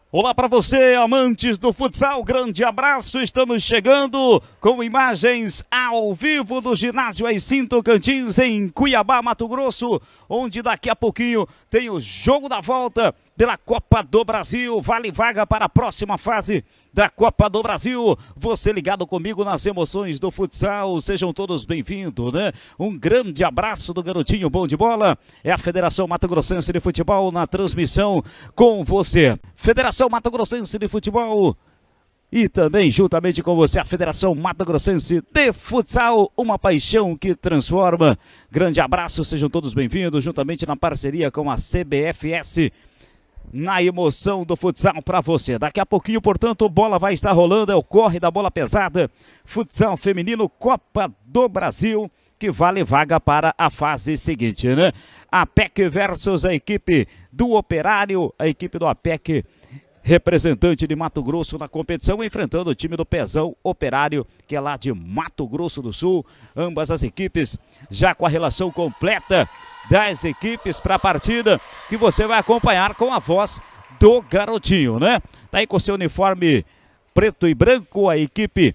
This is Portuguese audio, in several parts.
Olá para você, amantes do futsal, grande abraço, estamos chegando com imagens ao vivo do ginásio Aicim Tocantins em Cuiabá, Mato Grosso, onde daqui a pouquinho tem o jogo da volta pela Copa do Brasil, vale vaga para a próxima fase da Copa do Brasil. Você ligado comigo nas emoções do futsal, sejam todos bem-vindos, né? Um grande abraço do garotinho bom de bola, é a Federação Mato Grossense de Futebol na transmissão com você. Federação Mato Grossense de Futebol e também juntamente com você a Federação Mato Grossense de Futsal, uma paixão que transforma. Grande abraço, sejam todos bem-vindos, juntamente na parceria com a CBFS, na emoção do futsal para você. Daqui a pouquinho, portanto, bola vai estar rolando, é o corre da bola pesada, futsal feminino, Copa do Brasil, que vale vaga para a fase seguinte, né? APEC versus a equipe do Operário, a equipe do APEC, representante de Mato Grosso na competição, enfrentando o time do Pezão Operário, que é lá de Mato Grosso do Sul. Ambas as equipes já com a relação completa das equipes para a partida, que você vai acompanhar com a voz do garotinho, né? Tá aí com seu uniforme preto e branco, a equipe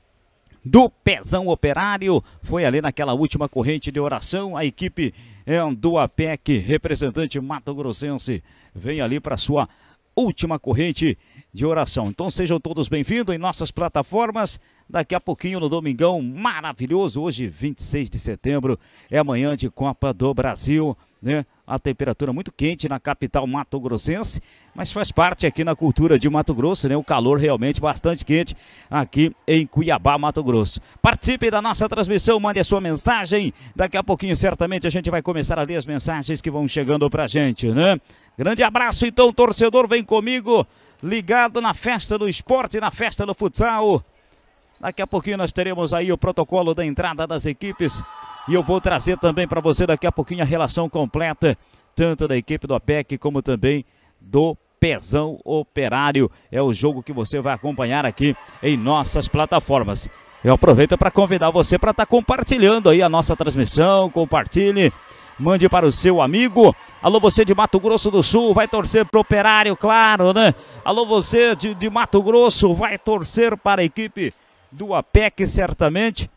do Pezão Operário, foi ali naquela última corrente de oração, a equipe do APEC, representante mato-grossense, vem ali para sua última corrente de oração. Então sejam todos bem-vindos em nossas plataformas. Daqui a pouquinho no domingão maravilhoso, hoje 26 de setembro, é amanhã de Copa do Brasil, né? A temperatura muito quente na capital mato-grossense, mas faz parte aqui na cultura de Mato Grosso, né? O calor realmente bastante quente aqui em Cuiabá, Mato Grosso. Participe da nossa transmissão, mande a sua mensagem. Daqui a pouquinho certamente a gente vai começar a ler as mensagens que vão chegando pra gente, né? Grande abraço então, torcedor, vem comigo, ligado na festa do esporte, na festa do futsal. Daqui a pouquinho nós teremos aí o protocolo da entrada das equipes e eu vou trazer também para você daqui a pouquinho a relação completa, tanto da equipe do APEC como também do Pezão Operário. É o jogo que você vai acompanhar aqui em nossas plataformas. Eu aproveito para convidar você para estar compartilhando aí a nossa transmissão, compartilhe, mande para o seu amigo. Alô, você de Mato Grosso do Sul, vai torcer para o Operário, claro, né? Alô, você de Mato Grosso, vai torcer para a equipe do APEC, certamente.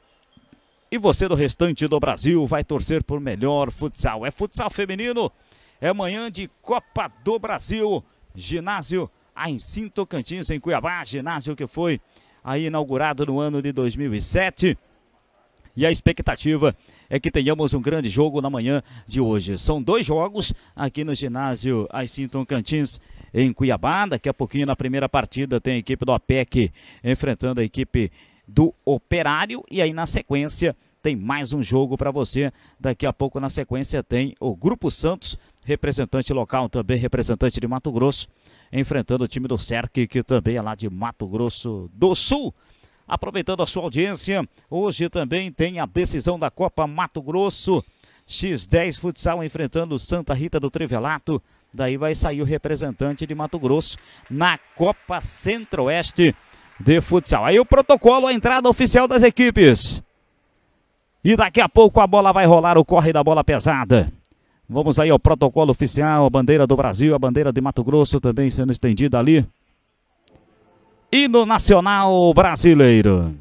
E você do restante do Brasil vai torcer por melhor futsal. É futsal feminino, é amanhã de Copa do Brasil. Ginásio Aicim Tocantins em Cuiabá, ginásio que foi aí inaugurado no ano de 2007. E a expectativa é que tenhamos um grande jogo na manhã de hoje. São 2 jogos aqui no ginásio Aicim Tocantins em Cuiabá. Daqui a pouquinho na primeira partida tem a equipe do APEC enfrentando a equipe do Operário. E aí na sequência tem mais um jogo para você. Daqui a pouco na sequência tem o Grupo Santos, representante local também, representante de Mato Grosso, enfrentando o time do CERC, que também é lá de Mato Grosso do Sul. Aproveitando a sua audiência, hoje também tem a decisão da Copa Mato Grosso, X10 Futsal enfrentando Santa Rita do Trivelato. Daí vai sair o representante de Mato Grosso na Copa Centro-Oeste de Futsal. Aí o protocolo, a entrada oficial das equipes. E daqui a pouco a bola vai rolar, o corre da bola pesada. Vamos aí ao protocolo oficial, a bandeira do Brasil, a bandeira de Mato Grosso também sendo estendida ali. Hino Nacional Brasileiro.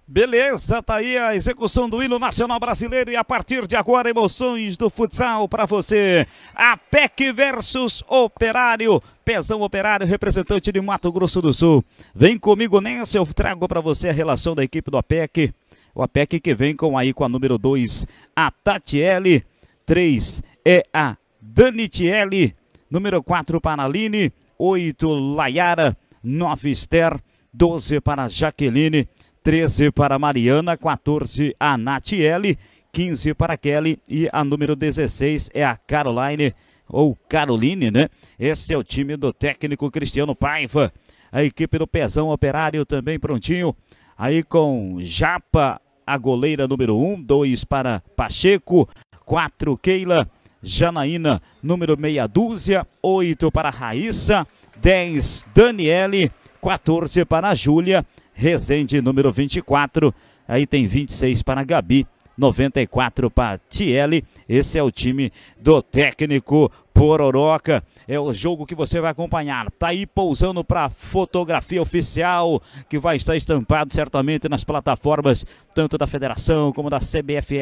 Beleza, tá aí a execução do hino nacional brasileiro e a partir de agora emoções do futsal para você. APEC versus Operário, Pezão Operário, representante de Mato Grosso do Sul. Vem comigo nessa, eu trago para você a relação da equipe do APEC. O APEC que vem com a número 2, a Tatiele, 3 é a Danitiele, número 4 para a Aline, 8 Layara, 9 Esther, 12 para a Jaqueline, 13 para a Mariana, 14 a Natiele, 15 para a Kelly e a número 16 é a Caroline, ou Caroline, né? Esse é o time do técnico Cristiano Paiva. A equipe do Pezão Operário também prontinho. Aí com Japa, a goleira número 1, 2 para Pacheco, 4 Keila, Janaína, número meia dúzia, 8 para Raíssa, 10 Daniele, 14 para a Júlia, Rezende, número 24, aí tem 26 para a Gabi, 94 para a Tiele. Esse é o time do técnico Pororoca. É o jogo que você vai acompanhar. Tá aí pousando para fotografia oficial, que vai estar estampado certamente nas plataformas, tanto da Federação como da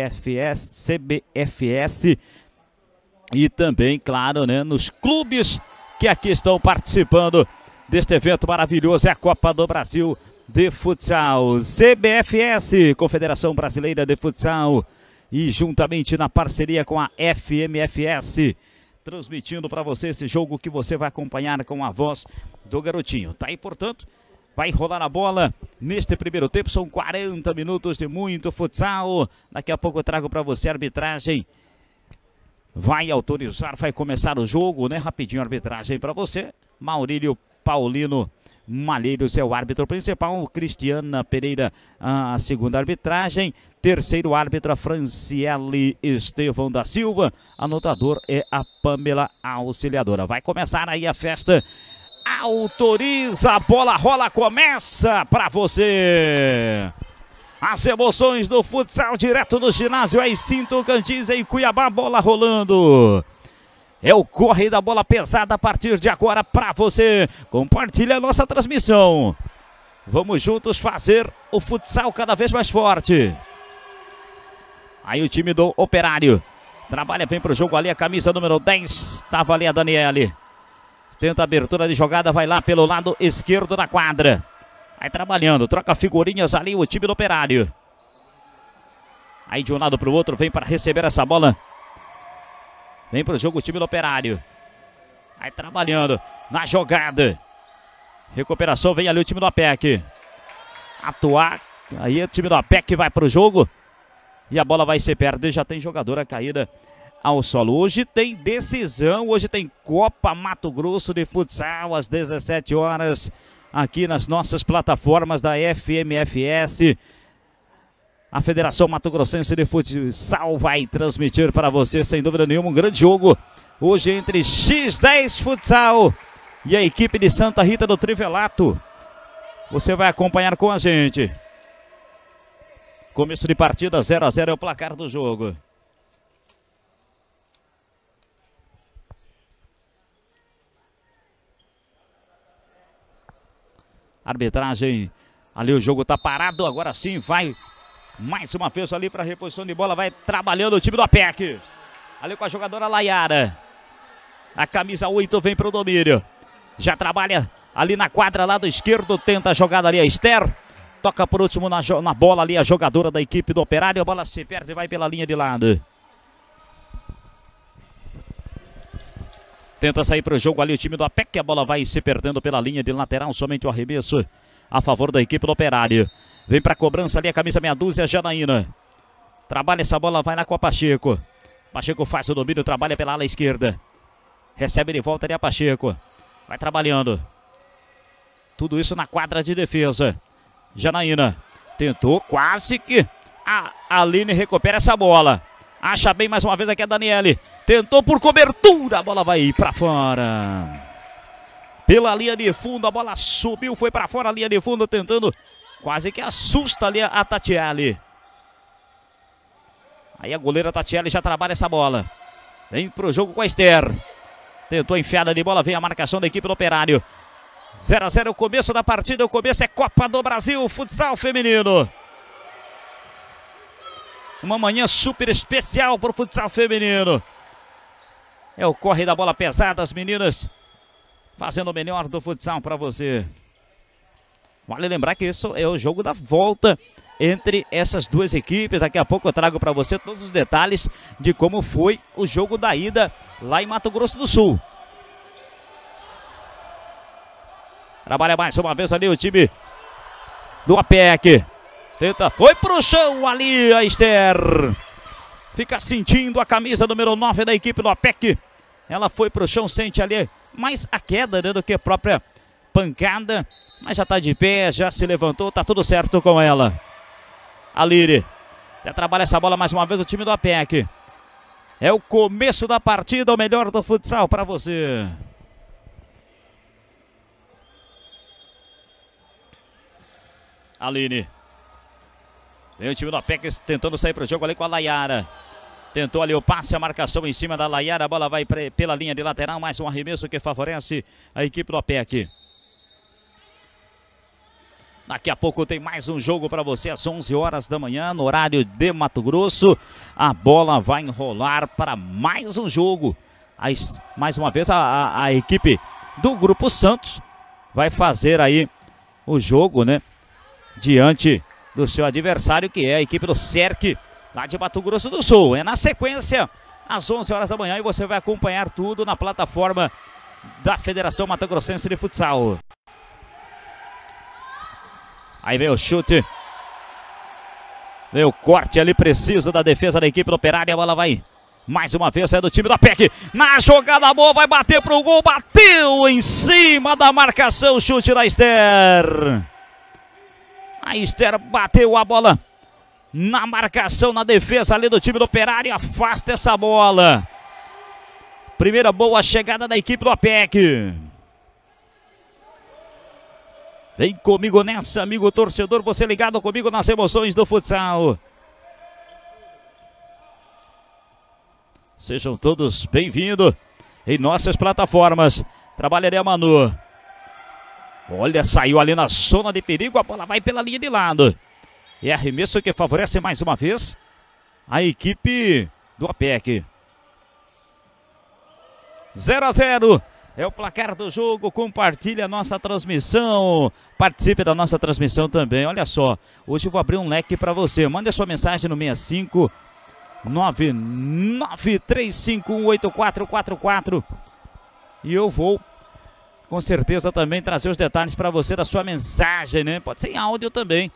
CBFS e também, claro, né, nos clubes que aqui estão participando deste evento maravilhoso. É a Copa do Brasil de Futsal, CBFS, Confederação Brasileira de Futsal, e juntamente na parceria com a FMFS, transmitindo para você esse jogo que você vai acompanhar com a voz do garotinho. Tá aí, portanto, vai rolar a bola neste primeiro tempo, são 40 minutos de muito futsal. Daqui a pouco eu trago para você a arbitragem. Vai autorizar, vai começar o jogo, né? Rapidinho a arbitragem para você. Maurílio Paulino Malheiros é o árbitro principal, Cristiana Pereira a segunda arbitragem, terceiro árbitro a Franciele Estevão da Silva, anotador é a Pamela Auxiliadora. Vai começar aí a festa, autoriza, a bola rola, começa para você. As emoções do futsal direto no ginásio AI-Sim Tocantins em Cuiabá, bola rolando. É o corre da bola pesada a partir de agora para você. Compartilha a nossa transmissão. Vamos juntos fazer o futsal cada vez mais forte. Aí o time do Operário trabalha, vem para o jogo ali a camisa número 10. Estava ali a Daniele. Tenta a abertura de jogada, vai lá pelo lado esquerdo da quadra. Aí trabalhando, troca figurinhas ali o time do Operário. Aí de um lado para o outro, vem para receber essa bola. Vem para o jogo o time do Operário. Aí trabalhando na jogada. Recuperação, vem ali o time do APEC. Atuar. Aí o time do APEC vai para o jogo. E a bola vai ser perdida. Já tem jogadora caída ao solo. Hoje tem decisão. Hoje tem Copa Mato Grosso de Futsal às 17 horas. Aqui nas nossas plataformas da FMFS. A Federação Mato Grossense de Futsal vai transmitir para você, sem dúvida nenhuma, um grande jogo. Hoje entre X10 Futsal e a equipe de Santa Rita do Trivelato. Você vai acompanhar com a gente. Começo de partida, 0-0 é o placar do jogo. Arbitragem, ali o jogo está parado, agora sim vai... Mais uma vez ali para reposição de bola, vai trabalhando o time do APEC. Ali com a jogadora Layara. A camisa 8 vem para o domínio. Já trabalha ali na quadra, lado esquerdo, tenta a jogada ali a Esther. Toca por último na bola ali a jogadora da equipe do Operário. A bola se perde e vai pela linha de lado. Tenta sair para o jogo ali o time do APEC. A bola vai se perdendo pela linha de lateral, somente o arremesso a favor da equipe do Operário. Vem para a cobrança ali a camisa meia dúzia, Janaína. Trabalha essa bola, vai lá com a Pacheco. Pacheco faz o domínio, trabalha pela ala esquerda. Recebe de volta ali a Pacheco. Vai trabalhando. Tudo isso na quadra de defesa. Janaína tentou, quase que a Aline recupera essa bola. Acha bem mais uma vez aqui a Daniele. Tentou por cobertura, a bola vai para fora. Pela linha de fundo, a bola subiu, foi para fora a linha de fundo, tentando, quase que assusta ali a Tatiele. Aí a goleira Tatiele já trabalha essa bola. Vem pro jogo com a Esther. Tentou enfiada de bola, vem a marcação da equipe do Operário. 0-0 o começo da partida, o começo é Copa do Brasil, futsal feminino. Uma manhã super especial para o futsal feminino. É o corre da bola pesada, as meninas fazendo o melhor do futsal para você. Vale lembrar que isso é o jogo da volta entre essas duas equipes. Daqui a pouco eu trago para você todos os detalhes de como foi o jogo da ida lá em Mato Grosso do Sul. Trabalha mais uma vez ali o time do APEC. Tenta, foi pro chão ali a Esther. Fica sentindo a camisa número 9 da equipe do APEC. Ela foi pro chão, sente ali mais a queda, né, do que a própria pancada. Mas já tá de pé, já se levantou, tá tudo certo com ela. A Liri já trabalha essa bola mais uma vez o time do APEC. É o começo da partida, o melhor do futsal para você. Aline. Vem o time do APEC tentando sair para o jogo ali com a Layara. Tentou ali o passe, a marcação em cima da Layara. A bola vai pela linha de lateral. Mais um arremesso que favorece a equipe do APEC. Daqui a pouco tem mais um jogo para você às 11 horas da manhã, no horário de Mato Grosso. A bola vai enrolar para mais um jogo. Mais uma vez a equipe do Grupo Santos vai fazer aí o jogo, né, diante do seu adversário, que é a equipe do CERC, lá de Mato Grosso do Sul. É na sequência, às 11 horas da manhã, e você vai acompanhar tudo na plataforma da Federação Mato Grossense de Futsal. Aí vem o chute. Vem o corte ali preciso da defesa da equipe do Operário. A bola vai mais uma vez, é do time da PEC. Na jogada boa, vai bater pro gol. Bateu em cima da marcação. Chute da Esther. A Esther bateu a bola na marcação, na defesa ali do time do Operário. Afasta essa bola. Primeira boa chegada da equipe do APEC. Vem comigo nessa, amigo torcedor, você ligado comigo nas emoções do futsal. Sejam todos bem-vindos em nossas plataformas. Trabalharia a Manu. Olha, saiu ali na zona de perigo, a bola vai pela linha de lado. É arremesso que favorece mais uma vez a equipe do APEC. 0-0. É o placar do jogo. Compartilhe a nossa transmissão. Participe da nossa transmissão também. Olha só, hoje eu vou abrir um leque para você. Mande a sua mensagem no 65 993518444 e eu vou com certeza também trazer os detalhes para você da sua mensagem, né? Pode ser em áudio também.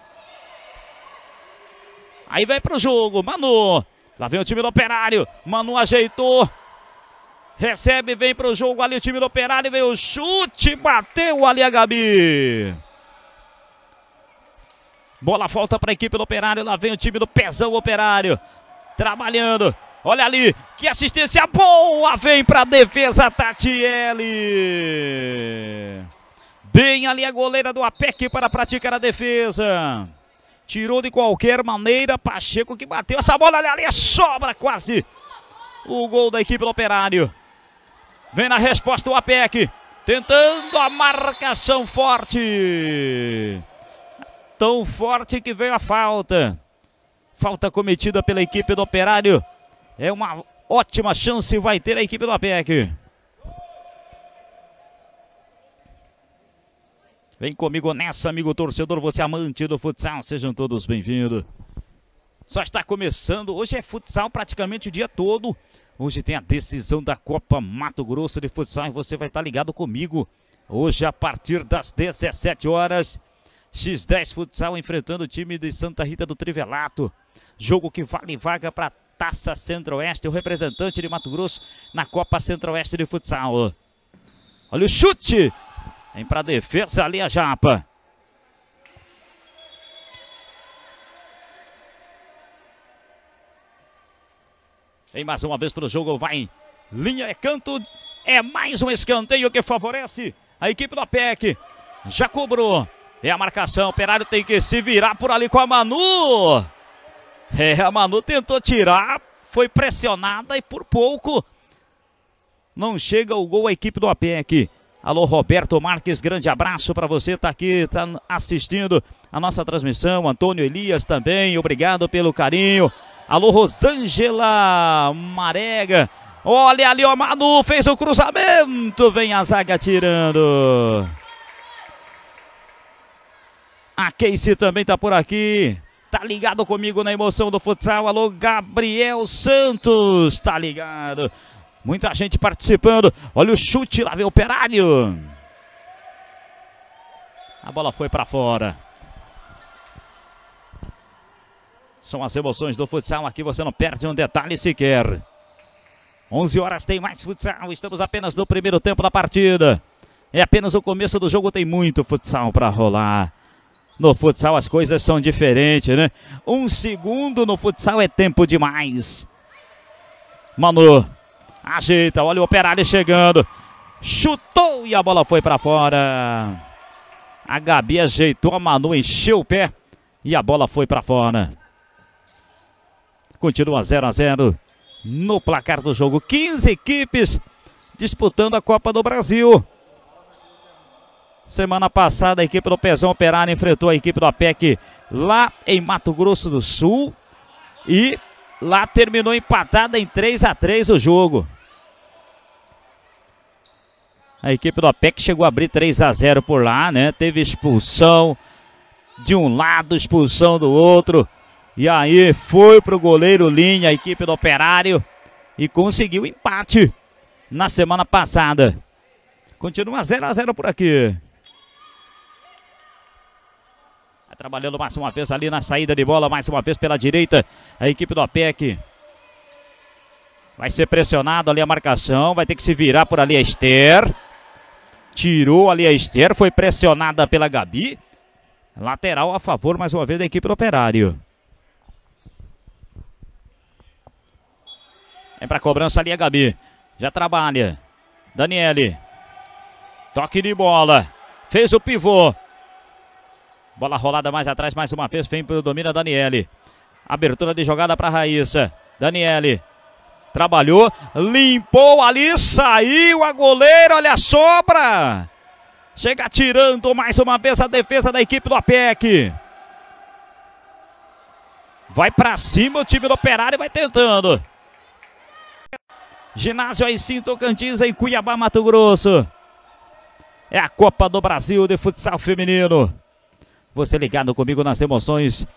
Aí vai pro jogo, Manu. Lá vem o time do Operário. Manu ajeitou. Recebe, vem pro jogo ali o time do Operário. Veio o chute, bateu ali a Gabi. Bola volta para a equipe do Operário. Lá vem o time do Pezão Operário. Trabalhando. Olha ali, que assistência boa. Vem para a defesa, Tatiele. Bem ali a goleira do APEC para praticar a defesa. Tirou de qualquer maneira. Pacheco que bateu essa bola. Olha ali, sobra quase o gol da equipe do Operário. Vem na resposta o APEC. Tentando a marcação forte. Tão forte que veio a falta. Falta cometida pela equipe do Operário. É uma ótima chance vai ter a equipe do APEC. Vem comigo nessa, amigo torcedor, você amante do futsal. Sejam todos bem-vindos. Só está começando. Hoje é futsal praticamente o dia todo. Hoje tem a decisão da Copa Mato Grosso de Futsal e você vai estar ligado comigo. Hoje a partir das 17 horas. X10 Futsal enfrentando o time de Santa Rita do Trivelato. Jogo que vale vaga para Taça Centro-Oeste, o representante de Mato Grosso na Copa Centro-Oeste de Futsal. Olha o chute. Vem para a defesa ali a Japa. Vem mais uma vez para o jogo, vai. Linha é canto, é mais um escanteio que favorece a equipe do APEC. Já cobrou. É a marcação, o Operário tem que se virar por ali com a Manu. A Manu tentou tirar, foi pressionada e por pouco não chega o gol a equipe do APEC. Alô, Roberto Marques, grande abraço para você, tá aqui, tá assistindo a nossa transmissão. Antônio Elias também, obrigado pelo carinho. Alô, Rosângela Marega. Olha ali, o Manu fez o cruzamento, vem a zaga tirando. A Casey também tá por aqui. Tá ligado comigo na emoção do futsal. Alô, Gabriel Santos, tá ligado. Muita gente participando. Olha o chute, lá vem o Operário. A bola foi para fora. São as emoções do futsal. Aqui você não perde um detalhe sequer. 11 horas tem mais futsal. Estamos apenas no primeiro tempo da partida. É apenas o começo do jogo. Tem muito futsal para rolar. No futsal as coisas são diferentes, né? Um segundo no futsal é tempo demais. Manu ajeita, olha o Operário chegando. Chutou e a bola foi para fora. A Gabi ajeitou, a Manu encheu o pé e a bola foi para fora. Continua 0 a 0 no placar do jogo. 15 equipes disputando a Copa do Brasil. Semana passada a equipe do Pezão Operário enfrentou a equipe do APEC lá em Mato Grosso do Sul. E lá terminou empatada em 3 a 3 o jogo. A equipe do APEC chegou a abrir 3 a 0 por lá, né? Teve expulsão de um lado, expulsão do outro. E aí foi pro goleiro Linha, a equipe do Operário. E conseguiu empate na semana passada. Continua 0 a 0 por aqui. Trabalhando mais uma vez ali na saída de bola, mais uma vez pela direita, a equipe do APEC. Vai ser pressionado ali a marcação, vai ter que se virar por ali a Esther. Tirou ali a Esther, foi pressionada pela Gabi. Lateral a favor mais uma vez da equipe do Operário. É para cobrança ali a Gabi. Já trabalha. Daniele. Toque de bola. Fez o pivô. Bola rolada mais atrás, mais uma vez, vem pelo domínio a Daniele. Abertura de jogada para Raíssa. Daniele. Trabalhou, limpou ali, saiu a goleira, olha a sobra. Chega tirando mais uma vez a defesa da equipe do APEC. Vai para cima o time do Operário, vai tentando. Ginásio Aicim Tocantins em Cuiabá, Mato Grosso. É a Copa do Brasil de futsal feminino. Você ligado comigo nas emoções.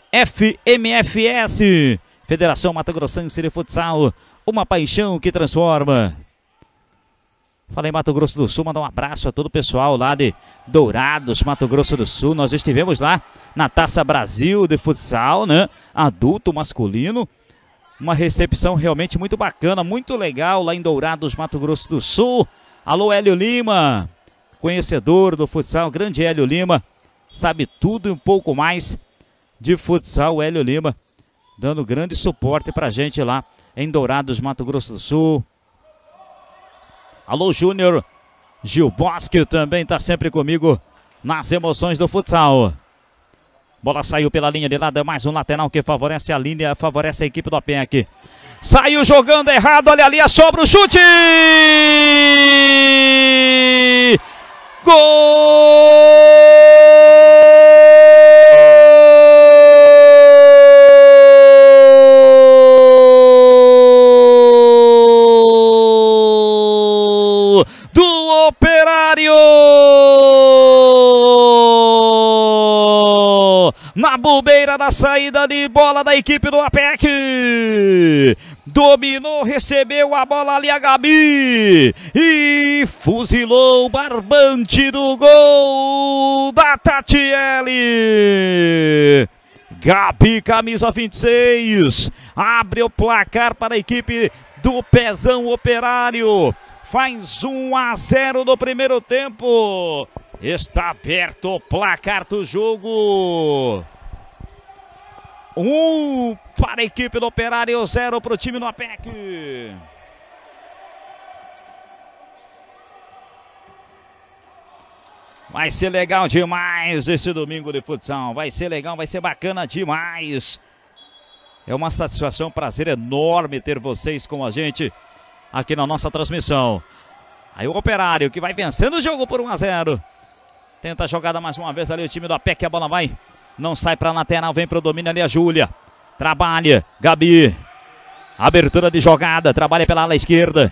FMFS, Federação Mato Grossense de Futsal, uma paixão que transforma. Fala em Mato Grosso do Sul, mandar um abraço a todo o pessoal lá de Dourados, Mato Grosso do Sul. Nós estivemos lá na Taça Brasil de Futsal, né? Adulto, masculino. Uma recepção realmente muito bacana, muito legal lá em Dourados, Mato Grosso do Sul. Alô, Hélio Lima, conhecedor do futsal, grande Hélio Lima. Sabe tudo e um pouco mais de futsal, Hélio Lima, dando grande suporte pra gente lá em Dourados, Mato Grosso do Sul. Alô, Júnior Gil Bosque também tá sempre comigo nas emoções do futsal. Bola saiu pela linha de lado, é mais um lateral que favorece a linha, favorece a equipe do APEC. Saiu jogando errado, olha ali, sobra o chute! Gol! Do Operário! Na bobeira da saída de bola da equipe do APEC. Dominou, recebeu a bola ali a Gabi. E fuzilou o barbante do gol da Tatiele. Gabi, camisa 26. Abre o placar para a equipe do Pezão Operário. Faz 1 a 0 no primeiro tempo. Está aberto o placar do jogo. 1 para a equipe do Operário, 0 para o time do APEC. Vai ser legal demais esse domingo de futsal. Vai ser legal, vai ser bacana demais. É uma satisfação, um prazer enorme ter vocês com a gente aqui na nossa transmissão. Aí o Operário que vai vencendo o jogo por 1 a 0. Tenta a jogada mais uma vez ali o time do APEC, a bola vai. Não sai para lateral, vem para o domínio ali a Júlia. Trabalha, Gabi. Abertura de jogada, trabalha pela ala esquerda.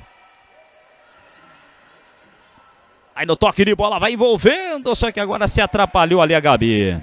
Aí no toque de bola vai envolvendo, só que agora se atrapalhou ali a Gabi.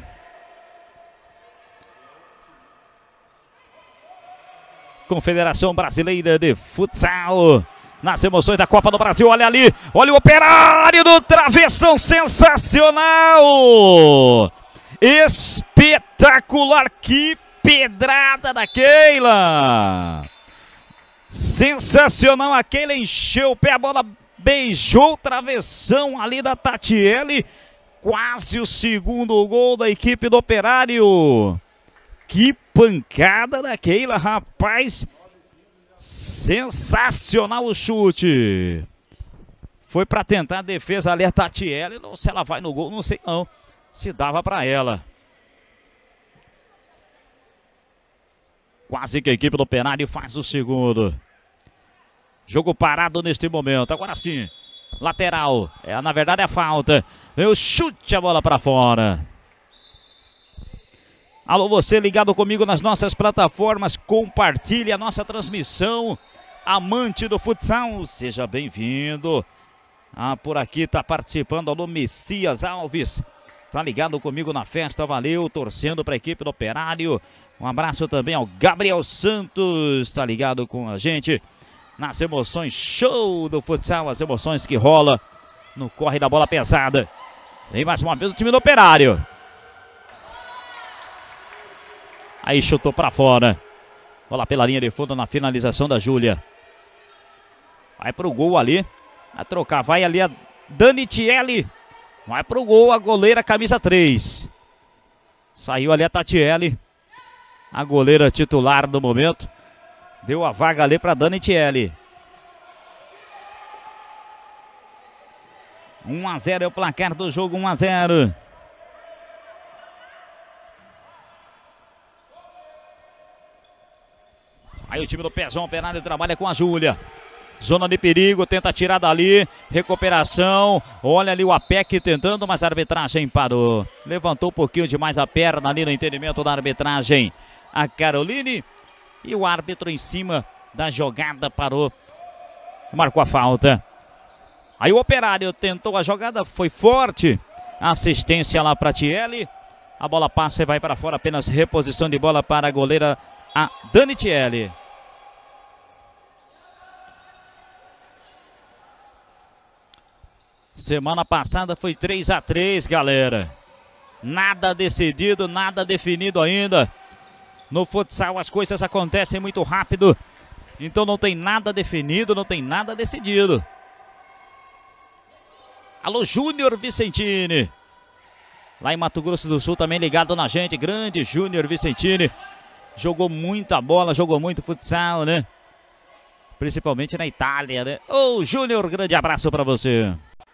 Confederação Brasileira de Futsal. Nas emoções da Copa do Brasil, olha ali, olha o Operário do travessão, sensacional! Espetacular, que pedrada da Keila! Sensacional, a Keila encheu o pé, a bola beijou o travessão ali da Tatiele, quase o segundo gol da equipe do Operário. Que pancada da Keila, rapaz! Sensacional o chute. Foi para tentar a defesa ali a Tatiele. Não, se ela vai no gol, não sei não. Se dava para ela. Quase que a equipe do Operário faz o segundo. Jogo parado neste momento. Agora sim. Lateral. Na verdade é falta. Vem o chute, a bola para fora. Alô, você ligado comigo nas nossas plataformas, compartilhe a nossa transmissão. Amante do futsal, seja bem-vindo. Por aqui está participando, alô, Messias Alves. Tá ligado comigo na festa, valeu, torcendo para a equipe do Operário. Um abraço também ao Gabriel Santos, tá ligado com a gente. Nas emoções, show do futsal, as emoções que rola no corre da bola pesada. Vem mais uma vez o time do Operário. Aí chutou para fora. Bola pela linha de fundo na finalização da Júlia. Vai pro gol ali. Vai trocar. Vai ali a Dani Tiele. Vai pro gol a goleira camisa 3. Saiu ali a Tatiele. A goleira titular do momento. Deu a vaga ali para Dani Tiele. 1 a 0 é o placar do jogo. 1 a 0. Aí o time do Pezão Operário trabalha com a Júlia. Zona de perigo, tenta tirar dali. Recuperação. Olha ali o APEC tentando, mas a arbitragem parou. Levantou um pouquinho demais a perna ali no entendimento da arbitragem. A Caroline. E o árbitro em cima da jogada parou. Marcou a falta. Aí o Operário tentou a jogada, foi forte. Assistência lá para Tiele. A bola passa e vai para fora. Apenas reposição de bola para a goleira, a Dani Tiele. Semana passada foi 3 a 3, galera. Nada decidido, nada definido ainda. No futsal as coisas acontecem muito rápido. Então não tem nada definido, não tem nada decidido. Alô, Júnior Vicentini. Lá em Mato Grosso do Sul também ligado na gente. Grande Júnior Vicentini. Jogou muita bola, jogou muito futsal, né? Principalmente na Itália, né? Ô, Júnior, grande abraço para você.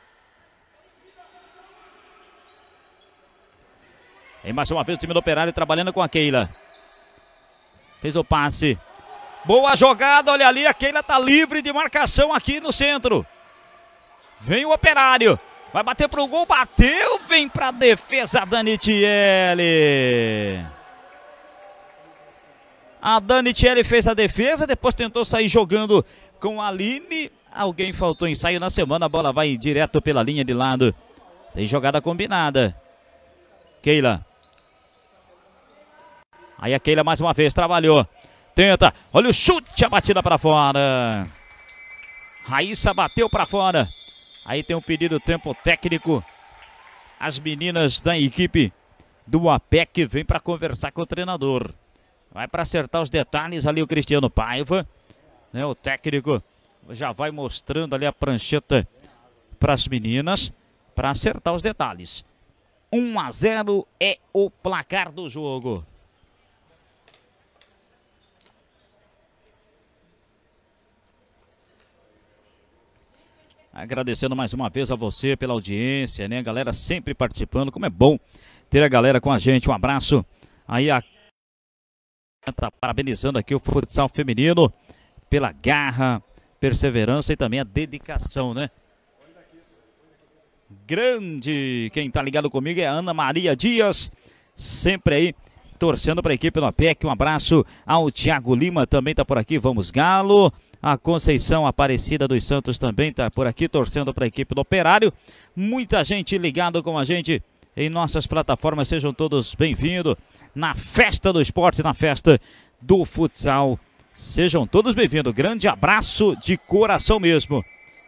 E mais uma vez o time do Operário trabalhando com a Keila. Fez o passe. Boa jogada, olha ali, a Keila tá livre de marcação aqui no centro. Vem o Operário. Vai bater pro gol, bateu, vem pra defesa a Dani Tiele. A Dani Tiele fez a defesa, depois tentou sair jogando com a Aline. Alguém faltou ensaio na semana, a bola vai direto pela linha de lado. Tem jogada combinada. Keila. Aí a Keila mais uma vez trabalhou. Tenta. Olha o chute, a batida para fora. Raíssa bateu para fora. Aí tem um pedido tempo técnico. As meninas da equipe do APEC vêm para conversar com o treinador. Vai para acertar os detalhes ali o Cristiano Paiva. Né, o técnico já vai mostrando ali a prancheta para as meninas. Para acertar os detalhes. 1 a 0 é o placar do jogo. Agradecendo mais uma vez a você pela audiência, né? A galera sempre participando, como é bom ter a galera com a gente. Um abraço. Aí a tá parabenizando aqui o futsal feminino pela garra, perseverança e também a dedicação, né? grande. Quem tá ligado comigo é a Ana Maria Dias, sempre aí torcendo para a equipe do APEC. Um abraço ao Thiago Lima, também tá por aqui. Vamos Galo. A Conceição Aparecida dos Santos também tá por aqui torcendo para a equipe do Operário. Muita gente ligado com a gente em nossas plataformas. Sejam todos bem-vindos na festa do esporte, na festa do futsal. Sejam todos bem-vindos. Grande abraço de coração mesmo.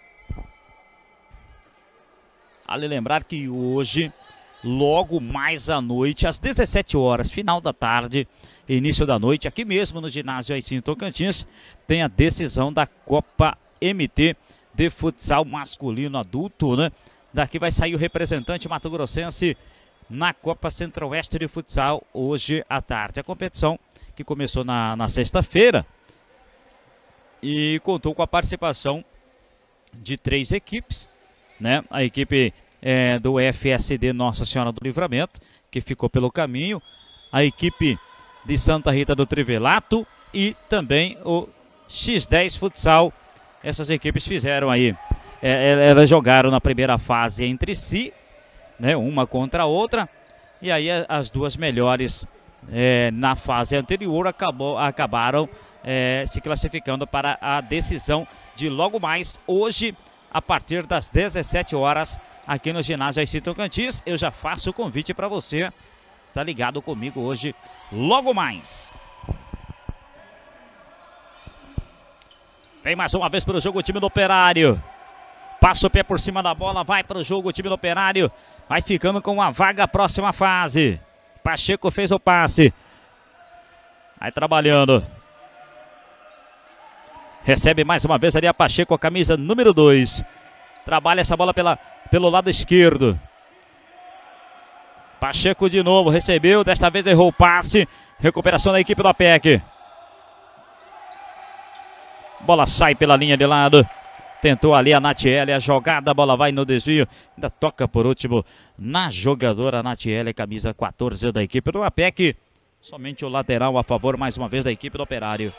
Vale lembrar que hoje, logo mais à noite, às 17 horas, final da tarde, início da noite, aqui mesmo no ginásio Aicinto Tocantins, tem a decisão da Copa MT de futsal masculino adulto, né? Daqui vai sair o representante mato-grossense na Copa Centro-Oeste de futsal hoje à tarde. A competição que começou na sexta-feira e contou com a participação de 3 equipes, né? A equipe do FSD Nossa Senhora do Livramento, que ficou pelo caminho, a equipe de Santa Rita do Trivelato e também o X10 Futsal. Essas equipes fizeram aí, elas jogaram na primeira fase entre si, né? Uma contra a outra, e aí as duas melhores na fase anterior acabaram se classificando para a decisão de logo mais hoje, a partir das 17 horas, aqui no ginásio Aicinto Tocantins. Eu já faço o convite para você, tá ligado comigo hoje, logo mais. Vem mais uma vez para o jogo o time do Operário. Passa o pé por cima da bola, vai para o jogo o time do Operário. Vai ficando com a vaga próxima fase. Pacheco fez o passe. Vai trabalhando. Recebe mais uma vez ali a Pacheco, a camisa número 2. Trabalha essa bola pelo lado esquerdo. Pacheco de novo, recebeu, desta vez errou o passe. Recuperação da equipe do APEC. Bola sai pela linha de lado. Tentou ali a Natiele, a jogada, a bola vai no desvio. Ainda toca por último na jogadora Natiele, camisa 14 da equipe do APEC. Somente o lateral a favor mais uma vez da equipe do Operário.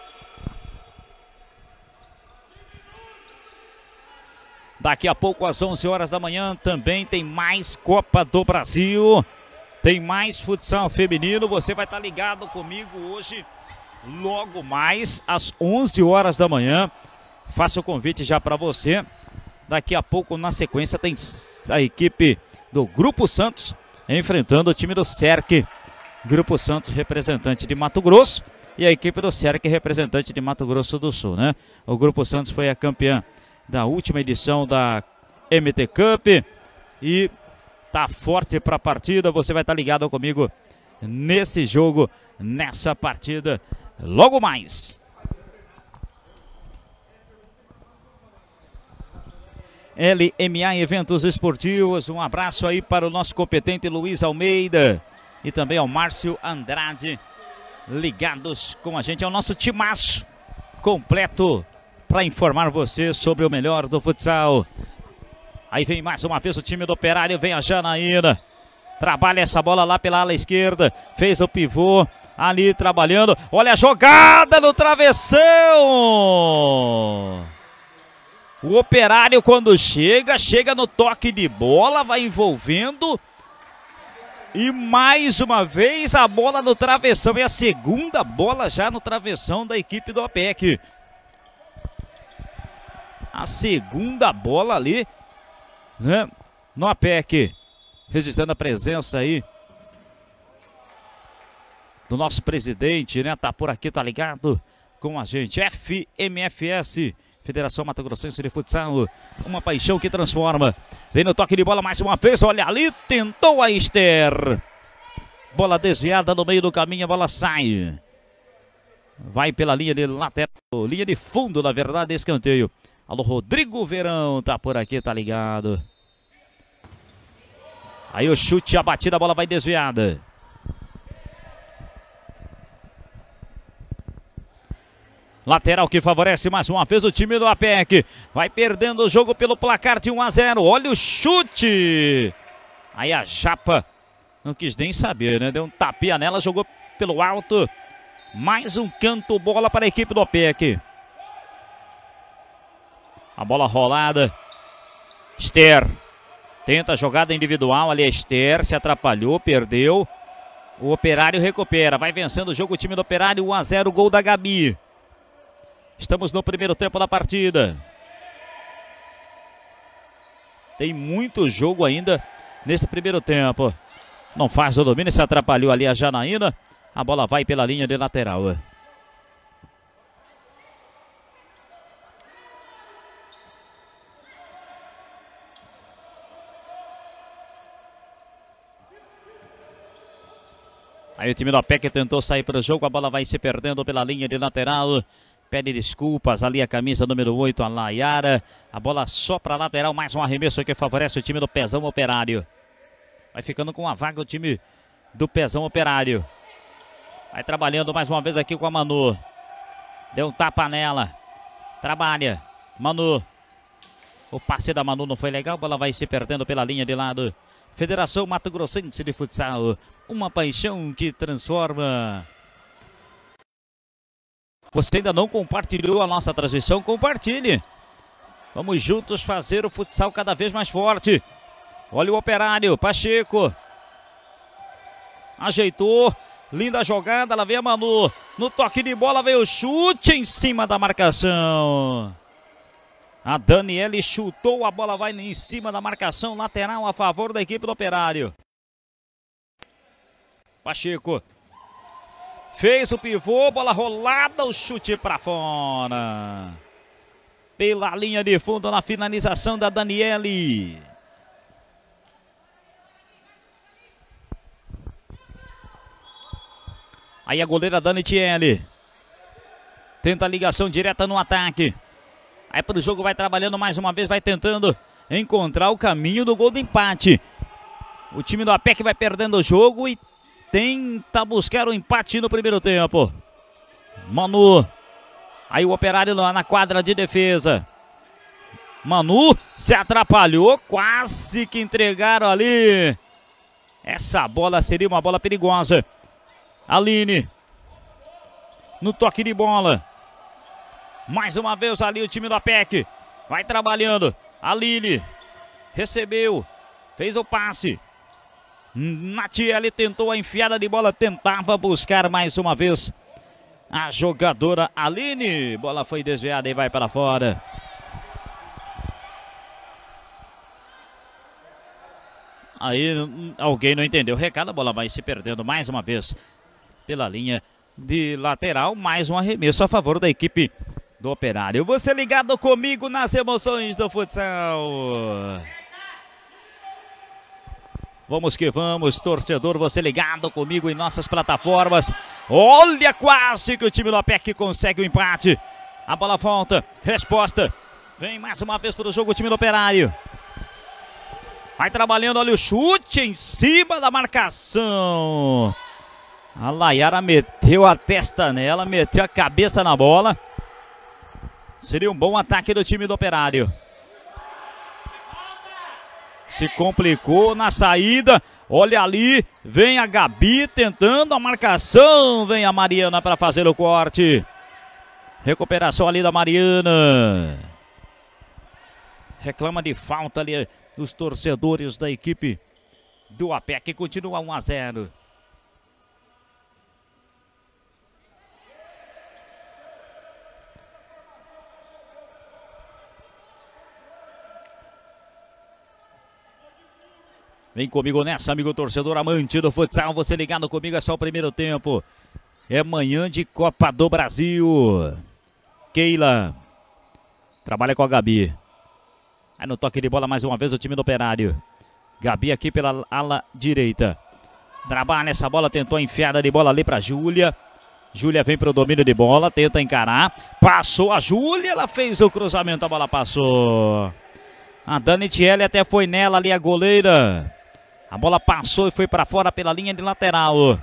Daqui a pouco, às 11 horas da manhã, também tem mais Copa do Brasil. Tem mais futsal feminino. Você vai estar ligado comigo hoje, logo mais, às 11 horas da manhã. Faço o convite já para você. Daqui a pouco, na sequência, tem a equipe do Grupo Santos enfrentando o time do Cerc. Grupo Santos, representante de Mato Grosso, e a equipe do Cerc, representante de Mato Grosso do Sul, né? O Grupo Santos foi a campeã da última edição da MT Cup e tá forte para a partida. Você vai estar ligado comigo nesse jogo, nessa partida, logo mais. LMA Eventos Esportivos, um abraço aí para o nosso competente Luiz Almeida e também ao Márcio Andrade, ligados com a gente. É o nosso timaço completo para informar você sobre o melhor do futsal. Aí vem mais uma vez o time do Operário, vem a Janaína. Trabalha essa bola lá pela ala esquerda, fez o pivô, ali trabalhando. Olha a jogada no travessão! O Operário, quando chega no toque de bola, vai envolvendo. E mais uma vez a bola no travessão. É a segunda bola já no travessão da equipe do APEC. A segunda bola ali, né, no APEC. Registrando a presença aí do nosso presidente, né? Tá por aqui, tá ligado com a gente. FMFS, Federação Mato Grossense de Futsal, uma paixão que transforma. Vem no toque de bola mais uma vez, olha ali, tentou a Esther. Bola desviada no meio do caminho, a bola sai. Vai pela linha de lateral, linha de fundo, na verdade, escanteio. Alô, Rodrigo Verão, tá por aqui, tá ligado. Aí o chute, a batida, a bola vai desviada. Lateral que favorece mais uma vez o time do APEC. Vai perdendo o jogo pelo placar de 1-0. Olha o chute. Aí a Japa não quis nem saber, né? Deu um tapinha nela, jogou pelo alto. Mais um canto, bola para a equipe do APEC. A bola rolada. Esther Tenta a jogada individual ali, a Esther se atrapalhou, perdeu. O Operário recupera, vai vencendo o jogo o time do Operário, 1 a 0, gol da Gabi. Estamos no primeiro tempo da partida. Tem muito jogo ainda nesse primeiro tempo. Não faz o domínio, se atrapalhou ali a Janaína. A bola vai pela linha de lateral. Aí o time do APEC tentou sair para o jogo, a bola vai se perdendo pela linha de lateral. Pede desculpas ali a camisa número 8, a Layara. A bola só para lateral, mais um arremesso que favorece o time do Pezão Operário. Vai ficando com a vaga o time do Pezão Operário. Vai trabalhando mais uma vez aqui com a Manu. Deu um tapa nela. Trabalha. Manu. O passe da Manu não foi legal, a bola vai se perdendo pela linha de lado. Federação Mato Grossense de Futsal, uma paixão que transforma. Você ainda não compartilhou a nossa transmissão? Compartilhe. Vamos juntos fazer o futsal cada vez mais forte. Olha o Operário, Pacheco. Ajeitou, linda jogada, lá vem a Manu. No toque de bola veio o chute em cima da marcação. A Daniele chutou, a bola vai em cima da marcação lateral a favor da equipe do Operário. Pacheco fez o pivô, bola rolada, o chute para fora. Pela linha de fundo na finalização da Daniele. Aí a goleira Dani Tiele. Tenta a ligação direta no ataque. Aí para o jogo vai trabalhando mais uma vez, vai tentando encontrar o caminho do gol do empate. O time do APEC vai perdendo o jogo e tenta buscar o empate no primeiro tempo. Manu. Aí o Operário na quadra de defesa. Manu se atrapalhou, quase que entregaram ali. Essa bola seria uma bola perigosa. Aline. No toque de bola. Mais uma vez ali o time do APEC. Vai trabalhando. Aline. Recebeu. Fez o passe. Natiele tentou a enfiada de bola. Tentava buscar mais uma vez a jogadora Aline. Bola foi desviada e vai para fora. Aí alguém não entendeu o recado. A bola vai se perdendo mais uma vez pela linha de lateral. Mais um arremesso a favor da equipe do Operário. Você ligado comigo nas emoções do futsal. Vamos que vamos, torcedor, você ligado comigo em nossas plataformas. Olha, quase que o time do APEC consegue o empate. A bola volta, resposta. Vem mais uma vez para o jogo o time do Operário. Vai trabalhando, olha o chute em cima da marcação. A Layara meteu a testa nela, meteu a cabeça na bola. Seria um bom ataque do time do Operário. Se complicou na saída. Olha ali, vem a Gabi tentando a marcação. Vem a Mariana para fazer o corte. Recuperação ali da Mariana. Reclama de falta ali os torcedores da equipe do APEC. Continua 1 a 0. Vem comigo nessa, amigo torcedor amante do futsal. Você ligado comigo, é só o primeiro tempo. É manhã de Copa do Brasil. Keila. Trabalha com a Gabi. Aí no toque de bola mais uma vez o time do Operário. Gabi aqui pela ala direita. Trabalha essa bola, tentou a enfiada de bola ali para Júlia. Júlia vem para o domínio de bola, tenta encarar. Passou a Júlia, ela fez o cruzamento, a bola passou. A Dani Tiele até foi nela ali, a goleira. A bola passou e foi para fora pela linha de lateral.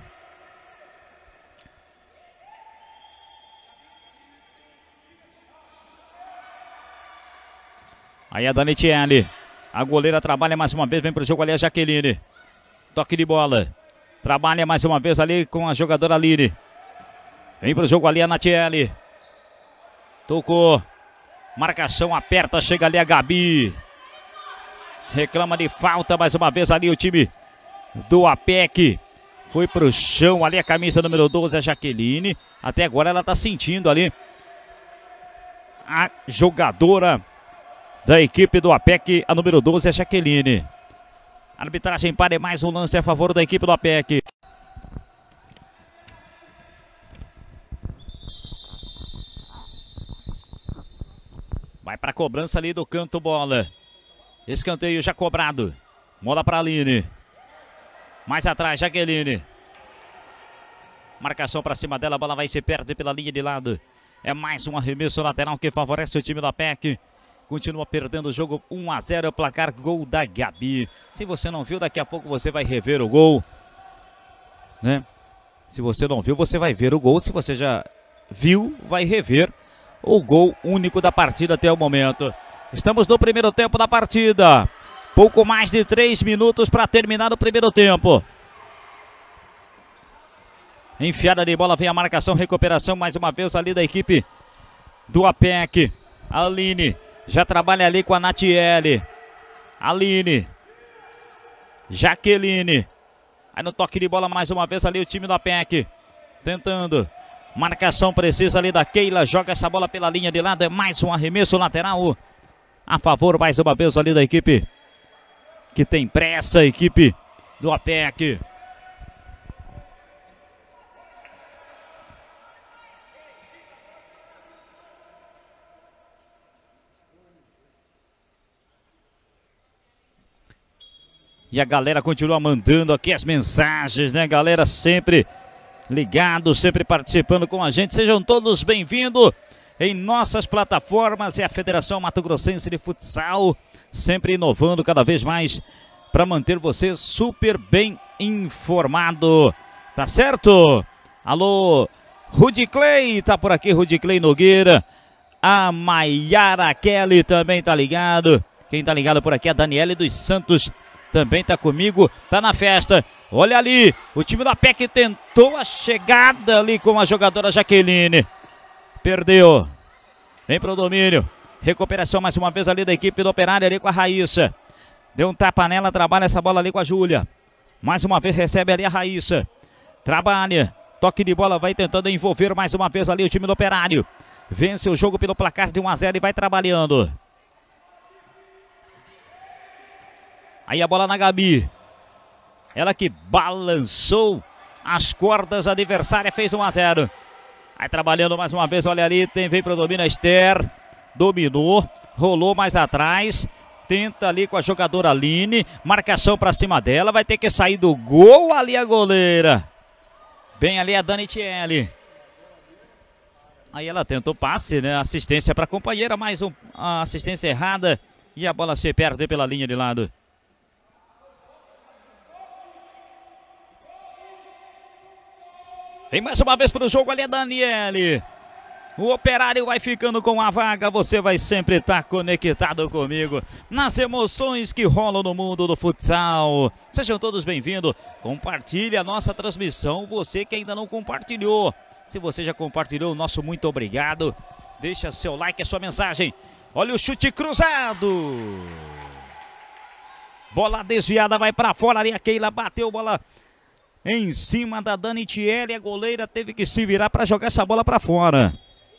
Aí a Dani Tiele. A goleira trabalha mais uma vez, vem para o jogo ali a Jaqueline. Toque de bola. Trabalha mais uma vez ali com a jogadora Aline. Vem para o jogo ali a Natiele. Tocou. Marcação aperta, chega ali a Gabi. Reclama de falta mais uma vez ali o time do APEC. Foi pro chão ali a camisa número 12, a Jaqueline. Até agora ela tá sentindo ali a jogadora da equipe do APEC, a número 12, a Jaqueline. A arbitragem para mais um lance a favor da equipe do APEC. Vai para a cobrança ali do canto, bola. Escanteio já cobrado. Bola para a Aline. Mais atrás, Jaqueline. Marcação para cima dela, a bola vai se perde pela linha de lado. É mais um arremesso lateral que favorece o time do APEC. Continua perdendo o jogo 1-0, placar gol da Gabi. Se você não viu, daqui a pouco você vai rever o gol, né? Se você não viu, você vai ver o gol. Se você já viu, vai rever o gol único da partida até o momento. Estamos no primeiro tempo da partida. Pouco mais de 3 minutos para terminar o primeiro tempo. Enfiada de bola, vem a marcação, recuperação mais uma vez ali da equipe do APEC. Aline já trabalha ali com a Natiele. Aline. Jaqueline. Aí no toque de bola mais uma vez ali o time do APEC. Tentando. Marcação precisa ali da Keila. Joga essa bola pela linha de lado. É mais um arremesso lateral a favor mais uma vez ali da equipe que tem pressa, a equipe do APEC. E a galera continua mandando aqui as mensagens, né, galera? Sempre ligado, sempre participando com a gente. Sejam todos bem-vindos em nossas plataformas. É a Federação Mato Grossense de Futsal, sempre inovando cada vez mais para manter você super bem informado. Tá certo? Alô, Rudy Clay, tá por aqui, Rudy Clay Nogueira. A Maiara Kelly também tá ligado. Quem tá ligado por aqui é a Daniele dos Santos. Também tá comigo, tá na festa. Olha ali, o time da PEC tentou a chegada ali com a jogadora Jaqueline. Perdeu. Vem pro domínio. Recuperação mais uma vez ali da equipe do Operário ali com a Raíssa. Deu um tapa nela, trabalha essa bola ali com a Júlia. Mais uma vez recebe ali a Raíssa. Trabalha. Toque de bola, vai tentando envolver mais uma vez ali o time do Operário. Vence o jogo pelo placar de 1-0 e vai trabalhando. Aí a bola na Gabi. Ela que balançou as cordas adversária, fez 1-0. Aí trabalhando mais uma vez, olha ali, vem pro domínio a Esther. Dominou, rolou mais atrás. Tenta ali com a jogadora Aline. Marcação pra cima dela, vai ter que sair do gol ali a goleira. Bem ali a Dani Thiele. Aí ela tenta o passe, né? Assistência pra companheira, mais uma assistência errada. E a bola se perde pela linha de lado. Vem mais uma vez para o jogo ali a Daniele. O Operário vai ficando com a vaga. Você vai sempre estar conectado comigo nas emoções que rolam no mundo do futsal. Sejam todos bem-vindos. Compartilhe a nossa transmissão. Você que ainda não compartilhou. Se você já compartilhou, nosso muito obrigado. Deixa seu like, a sua mensagem. Olha o chute cruzado. Bola desviada, vai para fora ali. A Keila bateu, bola em cima da Dani Thiele, a goleira teve que se virar para jogar essa bola para fora.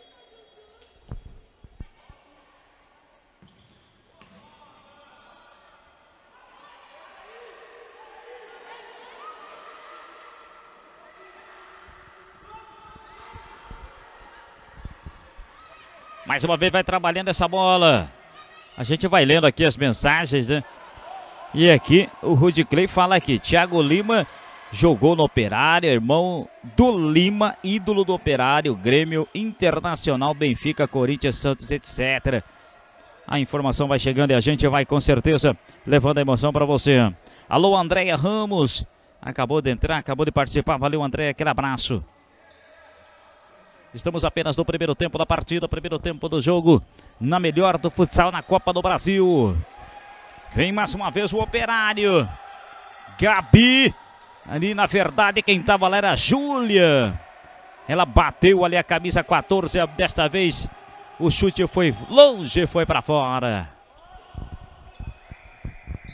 Mais uma vez vai trabalhando essa bola. A gente vai lendo aqui as mensagens, né? E aqui o Rudy Clay fala aqui, Thiago Lima jogou no Operário, irmão do Lima, ídolo do Operário, Grêmio, Internacional, Benfica, Corinthians, Santos, etc. A informação vai chegando e a gente vai com certeza levando a emoção para você. Alô, Andréia Ramos, acabou de entrar, acabou de participar, valeu Andréia, aquele abraço. Estamos apenas no primeiro tempo da partida, primeiro tempo do jogo, na melhor do futsal na Copa do Brasil. Vem mais uma vez o Operário. Gabi. Ali, na verdade, quem estava lá era a Júlia. Ela bateu ali a camisa 14. Desta vez, o chute foi longe, foi para fora.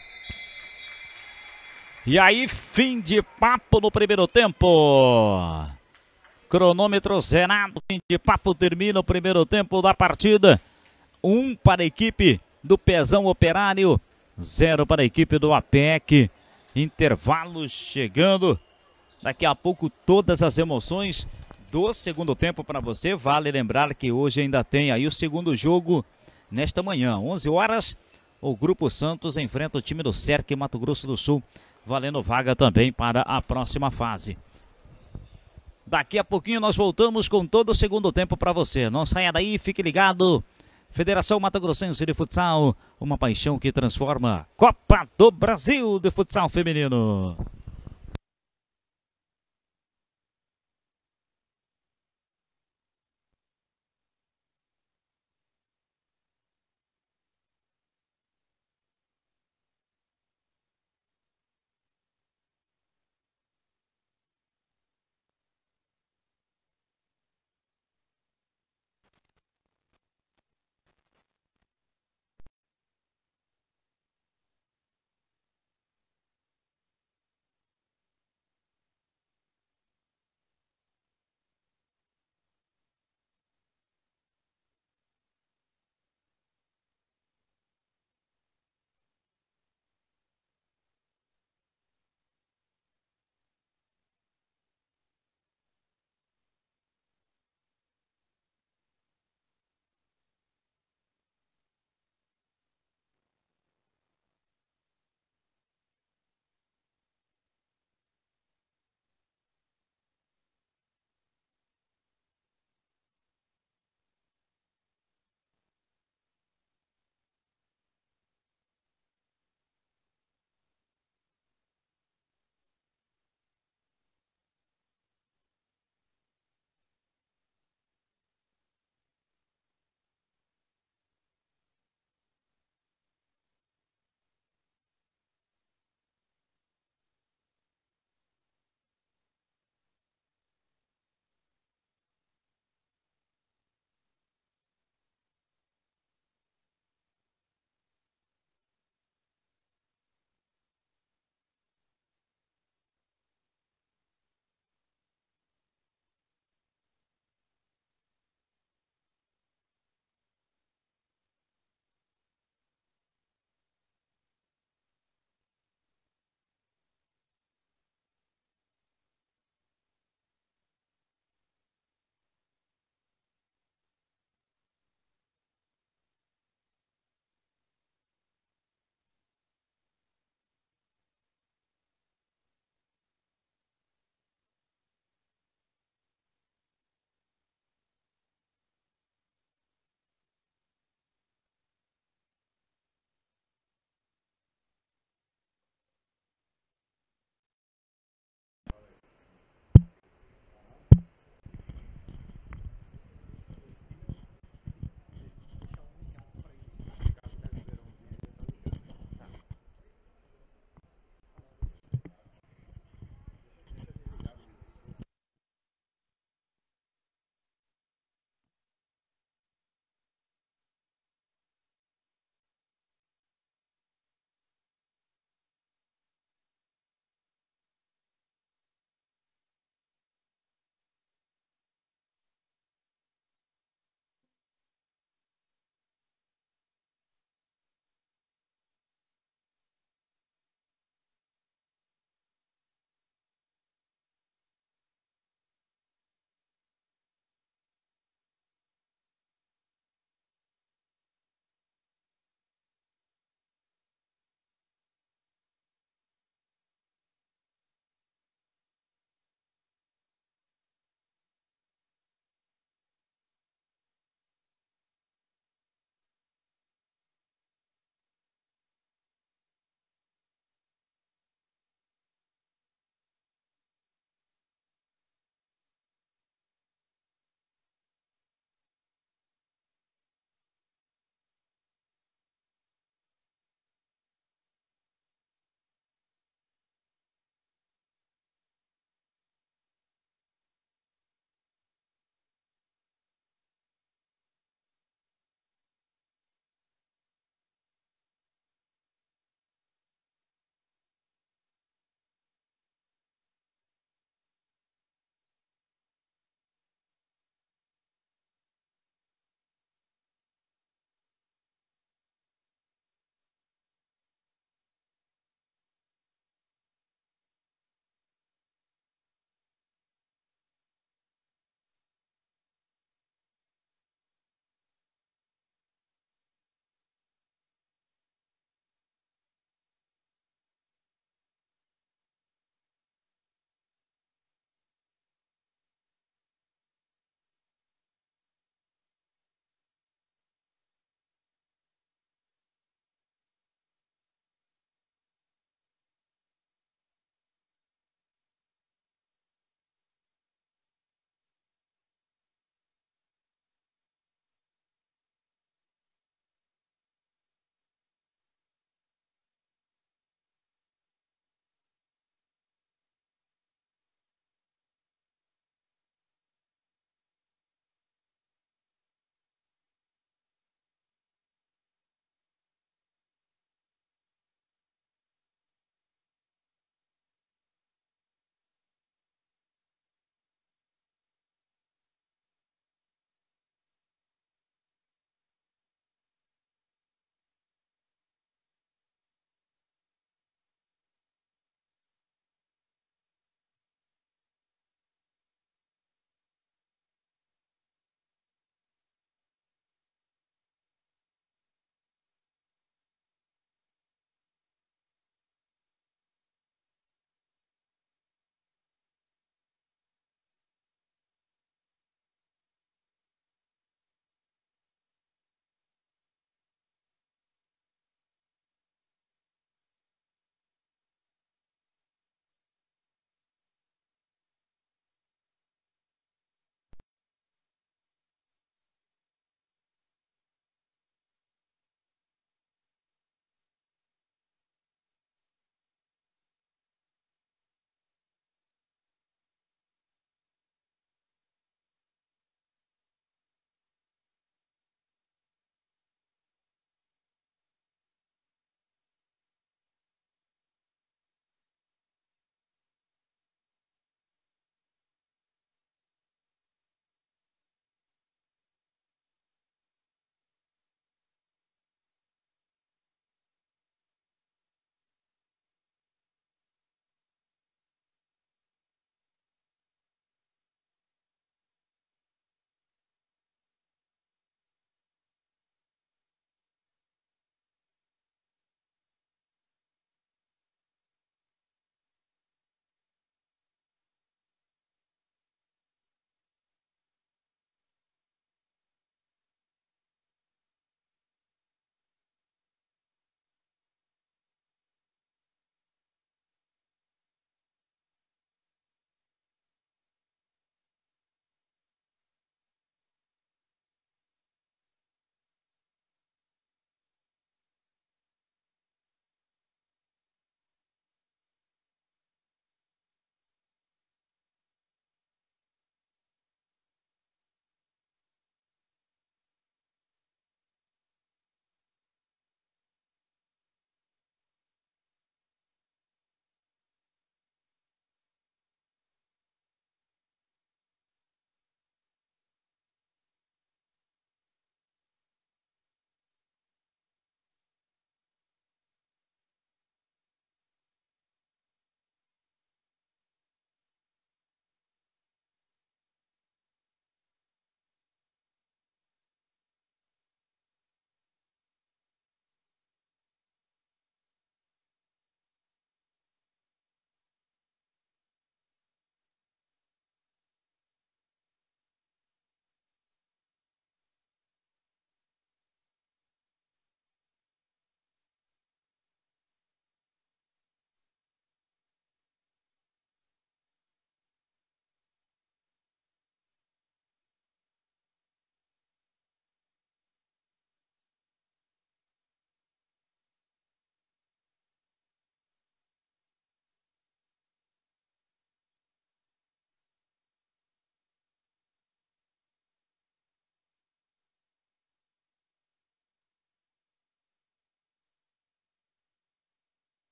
E aí, fim de papo no primeiro tempo. Cronômetro zerado, fim de papo, termina o primeiro tempo da partida. 1 para a equipe do Pezão Operário, 0 para a equipe do APEC. Intervalo chegando. Daqui a pouco todas as emoções do segundo tempo para você. Vale lembrar que hoje ainda tem aí o segundo jogo nesta manhã, 11 horas. O Grupo Santos enfrenta o time do Cerque Mato Grosso do Sul, valendo vaga também para a próxima fase. Daqui a pouquinho nós voltamos com todo o segundo tempo para você. Não saia daí, fique ligado. Federação Mato Grossense de Futsal, uma paixão que transforma. Copa do Brasil de Futsal Feminino.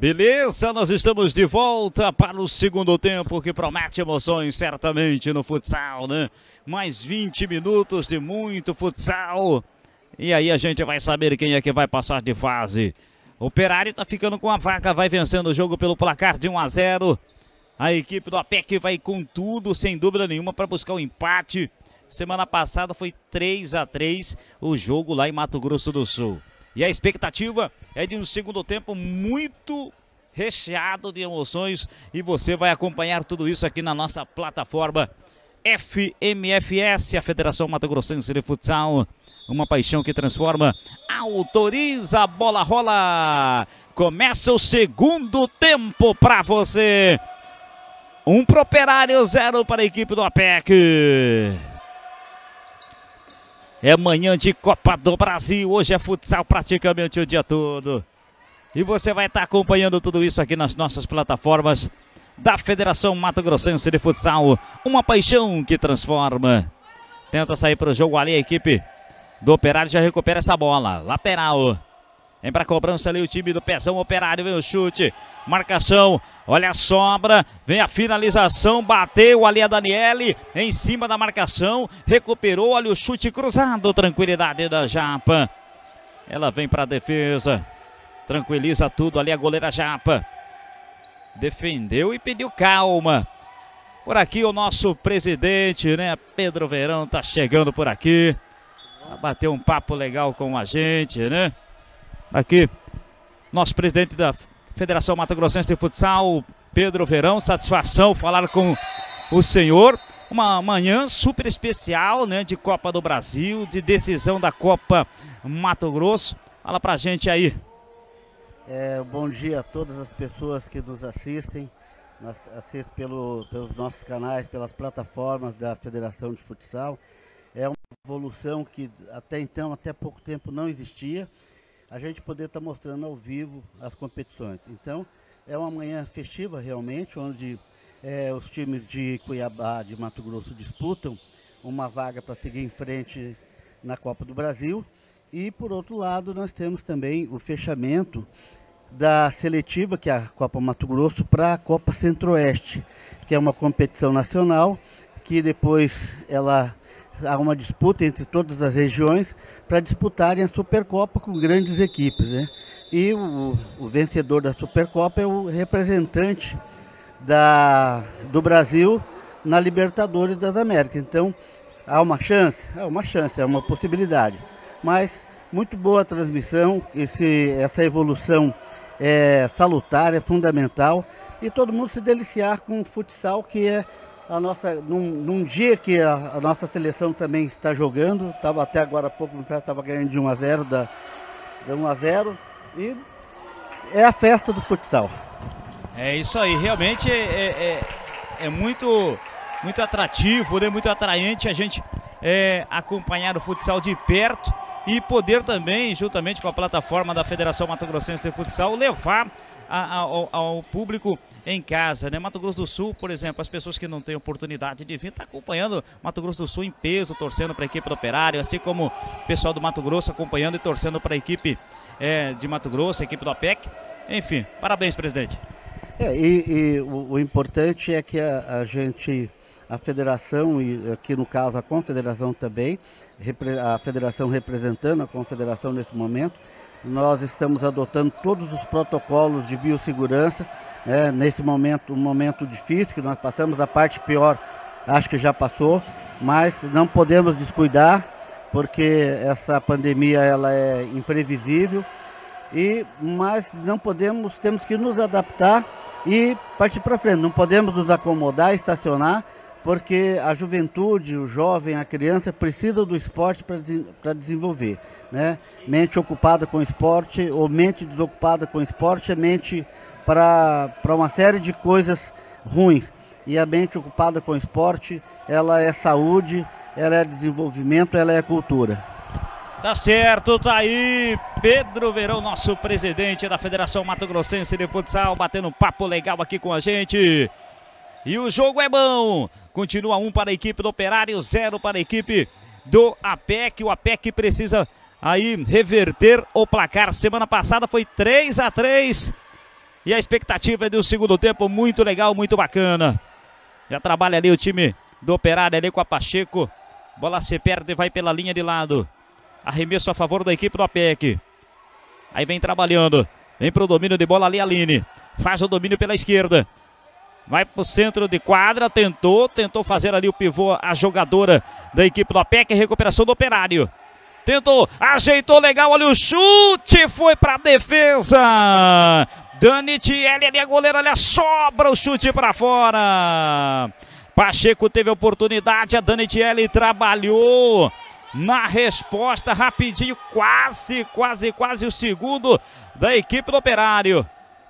Beleza, nós estamos de volta para o segundo tempo que promete emoções certamente no futsal, né? Mais 20 minutos de muito futsal. E aí a gente vai saber quem é que vai passar de fase. O Operário tá ficando com a vaga, vai vencendo o jogo pelo placar de 1-0. A equipe do APEC vai com tudo, sem dúvida nenhuma, para buscar o empate. Semana passada foi 3-3 o jogo lá em Mato Grosso do Sul. E a expectativa é de um segundo tempo muito recheado de emoções. E você vai acompanhar tudo isso aqui na nossa plataforma FMFS, a Federação Mato Grossense de Futsal. Uma paixão que transforma. Autoriza, a bola rola. Começa o segundo tempo para você. 1 para o Operário, 0 para a equipe do APEC. É manhã de Copa do Brasil, hoje é futsal praticamente o dia todo. E você vai estar acompanhando tudo isso aqui nas nossas plataformas da Federação Mato Grossense de Futsal. Uma paixão que transforma. Tenta sair para o jogo ali a equipe do Operário, já recupera essa bola. Lateral. Vem para a cobrança ali o time do Pezão Operário, vem o chute. Marcação, olha a sobra, vem a finalização, bateu ali a Daniele, em cima da marcação, recuperou, olha o chute cruzado, tranquilidade da Japa. Ela vem para a defesa, tranquiliza tudo ali a goleira Japa. Defendeu e pediu calma. Por aqui o nosso presidente, né, Pedro Verão, tá chegando por aqui. Vai bater um papo legal com a gente, né? Aqui, nosso presidente da Federação Mato Grossense de Futsal, Pedro Verão, satisfação falar com o senhor. Uma manhã super especial, né, de Copa do Brasil, de decisão da Copa Mato Grosso. Fala pra gente aí. Bom dia a todas as pessoas que nos assistem. Assistem pelos nossos canais, pelas plataformas da Federação de Futsal. É uma evolução que até então, até pouco tempo não existia. A gente poder estar mostrando ao vivo as competições. Então, é uma manhã festiva realmente, onde os times de Cuiabá, de Mato Grosso, disputam uma vaga para seguir em frente na Copa do Brasil. E, por outro lado, nós temos também o fechamento da seletiva, que é a Copa Mato Grosso, para a Copa Centro-Oeste, que é uma competição nacional, que depois há uma disputa entre todas as regiões para disputarem a Supercopa com grandes equipes, né? E o vencedor da Supercopa é o representante do Brasil na Libertadores das Américas. Então, há uma chance? É uma possibilidade. Mas, muito boa a transmissão, essa evolução é salutar, é fundamental. E todo mundo se deliciar com o futsal, que é num dia que a nossa seleção também está jogando. Estava até agora há pouco, estava ganhando de 1-0, de 1-0, e é a festa do futsal. É isso aí, realmente é muito atrativo, né? Muito atraente a gente acompanhar o futsal de perto e poder também, juntamente com a plataforma da Federação Mato Grossense de Futsal, levar ao público em casa, né? Mato Grosso do Sul, por exemplo, as pessoas que não têm oportunidade de vir, tá acompanhando Mato Grosso do Sul em peso, torcendo para a equipe do Operário, assim como o pessoal do Mato Grosso acompanhando e torcendo para a equipe de Mato Grosso, a equipe do APEC. Enfim, parabéns, presidente. O importante é que a federação, e aqui no caso a confederação também, a federação representando a confederação nesse momento, nós estamos adotando todos os protocolos de biossegurança, nesse momento, um momento difícil, que nós passamos, a parte pior acho que já passou, mas não podemos descuidar, porque essa pandemia ela é imprevisível, mas não podemos, temos que nos adaptar e partir para frente, não podemos nos acomodar, estacionar, porque a juventude, o jovem, a criança precisa do esporte para desenvolver, né? Mente ocupada com esporte ou mente desocupada com esporte é mente para uma série de coisas ruins. E a mente ocupada com esporte, ela é saúde, ela é desenvolvimento, ela é cultura. Tá certo, tá aí Pedro Verão, nosso presidente da Federação Mato Grossense de Futsal, batendo um papo legal aqui com a gente. E o jogo é bom. Continua 1 para a equipe do Operário, 0 para a equipe do APEC. O APEC precisa aí reverter o placar. Semana passada foi 3-3 E a expectativa é de um segundo tempo muito legal, muito bacana. Já trabalha ali o time do Operário ali com a Pacheco. Bola se perde e vai pela linha de lado. Arremesso a favor da equipe do APEC. Aí vem trabalhando. Vem pro domínio de bola ali a Aline. Faz o domínio pela esquerda. Vai pro centro de quadra. Tentou fazer ali o pivô a jogadora da equipe do APEC. Recuperação do Operário. Tentou, ajeitou legal. Olha o chute. Foi pra defesa. Dani Thiele ali a goleira. Olha, sobra o chute pra fora. Pacheco teve a oportunidade. A Dani Thiele trabalhou na resposta rapidinho, quase o segundo da equipe do Operário.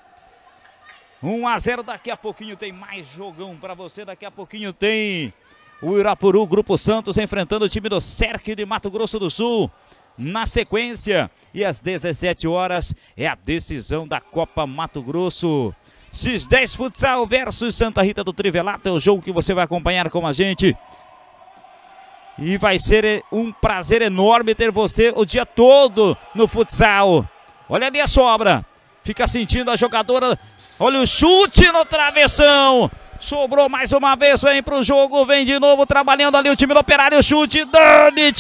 1-0, daqui a pouquinho tem mais jogão para você, daqui a pouquinho tem o Irapuru, Grupo Santos enfrentando o time do Cerque de Mato Grosso do Sul. Na sequência, e às 17 horas é a decisão da Copa Mato Grosso. X10 Futsal versus Santa Rita do Trivelato, é o jogo que você vai acompanhar com a gente. E vai ser um prazer enorme ter você o dia todo no futsal. Olha ali a sobra. Fica sentindo a jogadora. Olha o chute no travessão. Sobrou mais uma vez, vem pro jogo, vem de novo trabalhando ali o time do Operário. Chute, Dani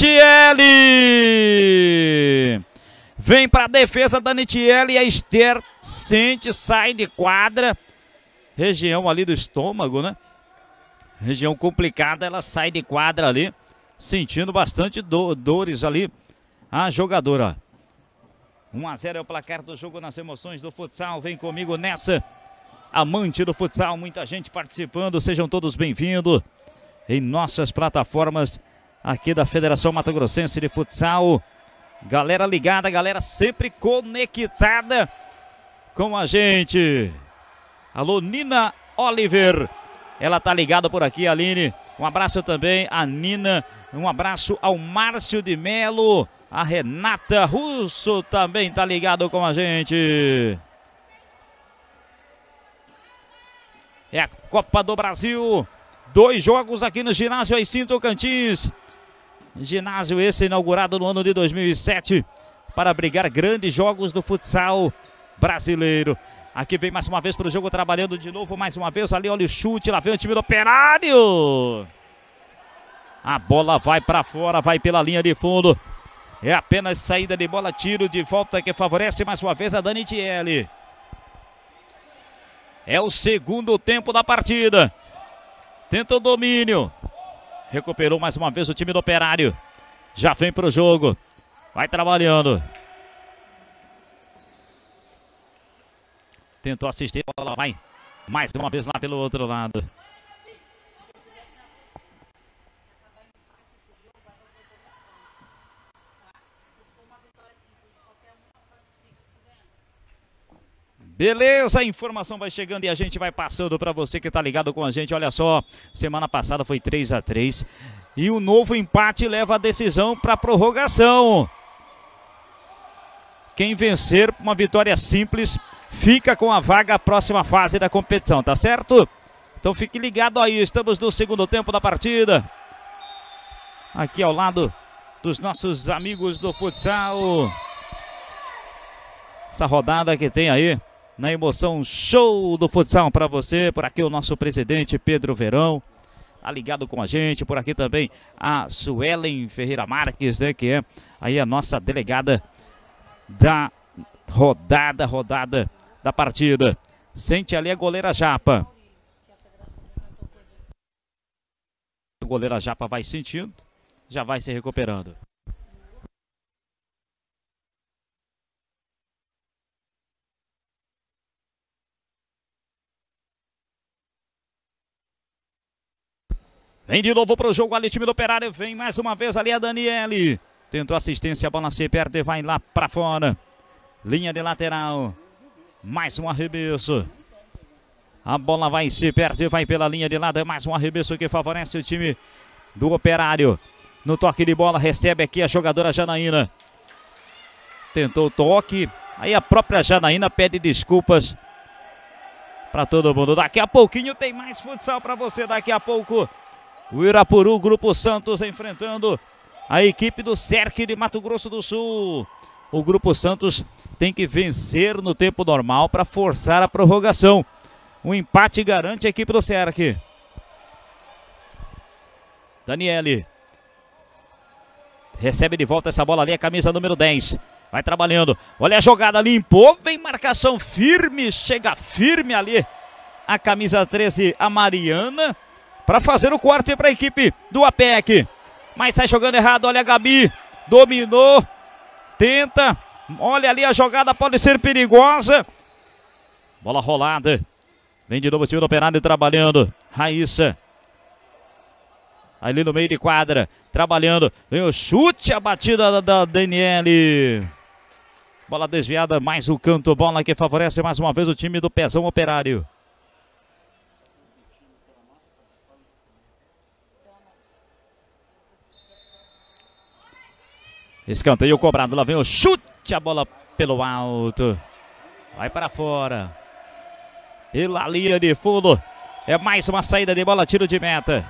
Thiele. Vem pra defesa, Dani Thiele, e a Esther sente, sai de quadra. Região ali do estômago, né? Região complicada, ela sai de quadra ali. Sentindo bastante dores ali a jogadora. 1-0 é o placar do jogo nas emoções do futsal. Vem comigo nessa. Amante do futsal, muita gente participando. Sejam todos bem-vindos em nossas plataformas aqui da Federação Mato Grossense de Futsal. Galera ligada, galera sempre conectada com a gente. Alô, Nina Oliver. Ela tá ligada por aqui, Aline. Um abraço também a Nina. Um abraço ao Márcio de Melo. A Renata Russo também tá ligado com a gente. É a Copa do Brasil. 2 jogos aqui no ginásio Aicim Tocantins. Ginásio esse inaugurado no ano de 2007 para abrigar grandes jogos do futsal brasileiro. Aqui vem mais uma vez para o jogo, trabalhando de novo mais uma vez. Ali, olha o chute, lá vem o time do Operário. A bola vai para fora, vai pela linha de fundo. É apenas saída de bola, tiro de volta que favorece mais uma vez a Dani Thiele. É o segundo tempo da partida. Tenta o domínio. Recuperou mais uma vez o time do Operário. Já vem para o jogo. Vai trabalhando. Tentou assistir, a bola vai mais uma vez lá pelo outro lado. Beleza, a informação vai chegando e a gente vai passando para você que tá ligado com a gente. Olha só, semana passada foi 3-3 e o novo empate leva a decisão para prorrogação. Quem vencer uma vitória simples fica com a vaga à próxima fase da competição, tá certo? Então fique ligado aí, estamos no segundo tempo da partida. Aqui ao lado dos nossos amigos do futsal. Essa rodada que tem aí na emoção show do futsal para você. Por aqui o nosso presidente Pedro Verão, tá ligado com a gente. Por aqui também a Suelen Ferreira Marques, né, que é aí a nossa delegada da rodada da partida. Sente ali a goleira Japa. A goleira Japa vai sentindo, já vai se recuperando. Vem de novo para o jogo ali, time do Operário. Vem mais uma vez ali a Daniele. Tentou assistência, a bola se perde e vai lá para fora. Linha de lateral. Mais um arremesso. A bola vai se perde e vai pela linha de lado. É mais um arremesso que favorece o time do Operário. No toque de bola recebe aqui a jogadora Janaína. Tentou o toque. Aí a própria Janaína pede desculpas para todo mundo. Daqui a pouquinho tem mais futsal para você. Daqui a pouco o Irapuru, Grupo Santos enfrentando a equipe do Cerque de Mato Grosso do Sul. o Grupo Santos tem que vencer no tempo normal para forçar a prorrogação. Um empate garante a equipe do Cerc. Daniele. Recebe de volta essa bola ali, a camisa número 10. Vai trabalhando. Olha a jogada, limpou. Vem marcação firme. Chega firme ali a camisa 13, a Mariana, para fazer o corte para a equipe do APEC. Mas sai jogando errado. Olha a Gabi. Dominou. Tenta. Olha ali a jogada, pode ser perigosa. Bola rolada. Vem de novo o time do Operário trabalhando. Raíssa. Ali no meio de quadra. Trabalhando. Vem o chute, a batida da Daniele. Bola desviada, mais o canto. Bola que favorece mais uma vez o time do Pezão Operário. Escanteio cobrado. Lá vem o chute, a bola pelo alto. Vai para fora. Pela linha de fundo. É mais uma saída de bola, tiro de meta.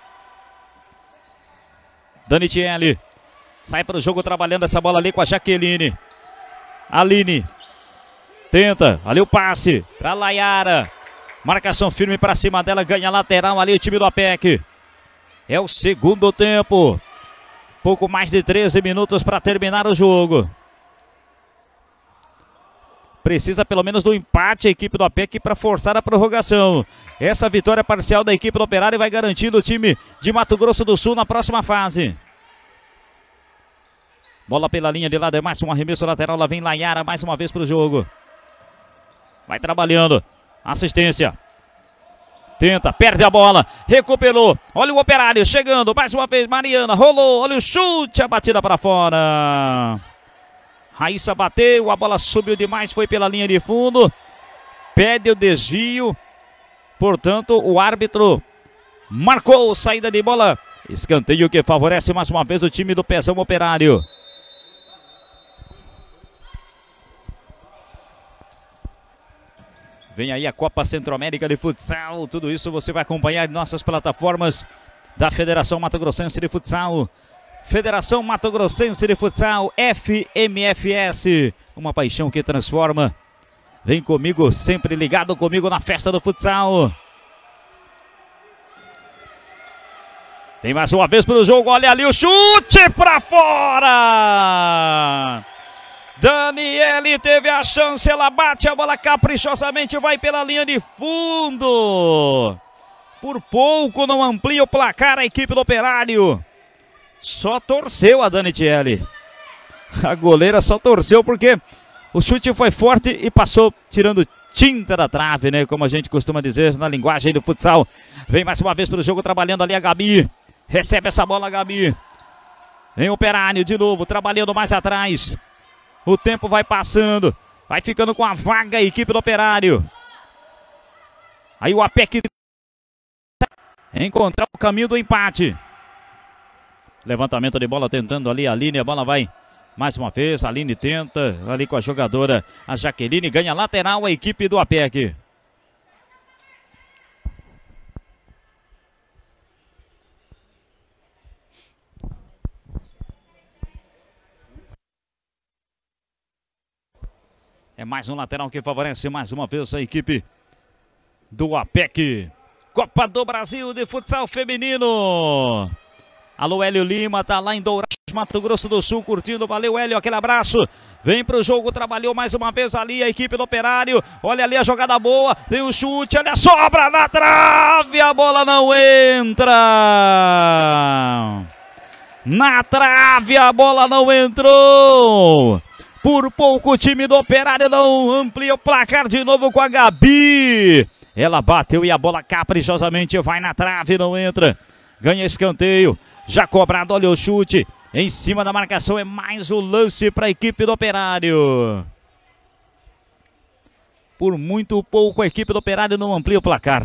Danitiele. Sai para o jogo trabalhando essa bola ali com a Jaqueline. Aline. Tenta. Ali o passe para Layara. Marcação firme para cima dela. Ganha lateral ali o time do APEC. É o segundo tempo. Pouco mais de 13 minutos para terminar o jogo. Precisa pelo menos do empate a equipe do APEC para forçar a prorrogação. Essa vitória parcial da equipe do Operário vai garantindo o time de Mato Grosso do Sul na próxima fase. Bola pela linha de lado, é mais um arremesso lateral. Lá vem Layara mais uma vez para o jogo. Vai trabalhando. Assistência. Tenta, perde a bola, recuperou. Olha o Operário chegando, mais uma vez Mariana, rolou, olha o chute, a batida para fora. Raíssa bateu, a bola subiu demais, foi pela linha de fundo. Pede o desvio. Portanto, o árbitro marcou saída de bola. Escanteio que favorece mais uma vez o time do Pezão Operário. Vem aí a Copa Centro-América de Futsal. Tudo isso você vai acompanhar em nossas plataformas da Federação Mato Grossense de Futsal. Federação Mato Grossense de Futsal, FMFS. Uma paixão que transforma. Vem comigo, sempre ligado comigo na festa do futsal. Vem mais uma vez para o jogo. Olha ali o chute para fora. Daniele teve a chance, ela bate a bola caprichosamente, vai pela linha de fundo. Por pouco não amplia o placar a equipe do Operário. Só torceu a Danitiele. A goleira só torceu porque o chute foi forte e passou tirando tinta da trave, né? Como a gente costuma dizer na linguagem do futsal. Vem mais uma vez para o jogo trabalhando ali a Gabi. Recebe essa bola a Gabi. Vem o Operário de novo, trabalhando mais atrás. O tempo vai passando, vai ficando com a vaga a equipe do Operário. Aí o APEC encontrar o caminho do empate. Levantamento de bola tentando ali a Aline, a bola vai mais uma vez, a Aline tenta ali com a jogadora, a Jaqueline, ganha lateral a equipe do APEC. É mais um lateral que favorece mais uma vez a equipe do APEC. Copa do Brasil de Futsal Feminino. Alô, Hélio Lima, tá lá em Dourados, Mato Grosso do Sul, curtindo. Valeu, Hélio, aquele abraço. Vem pro jogo, trabalhou mais uma vez ali a equipe do Operário. Olha ali a jogada boa, tem o chute, olha a sobra na trave, a bola não entra. Na trave, a bola não entrou. Por pouco o time do Operário não amplia o placar de novo com a Gabi. Ela bateu e a bola caprichosamente vai na trave, não entra. Ganha escanteio, já cobrado, olha o chute. Em cima da marcação é mais o lance para a equipe do Operário. Por muito pouco a equipe do Operário não amplia o placar.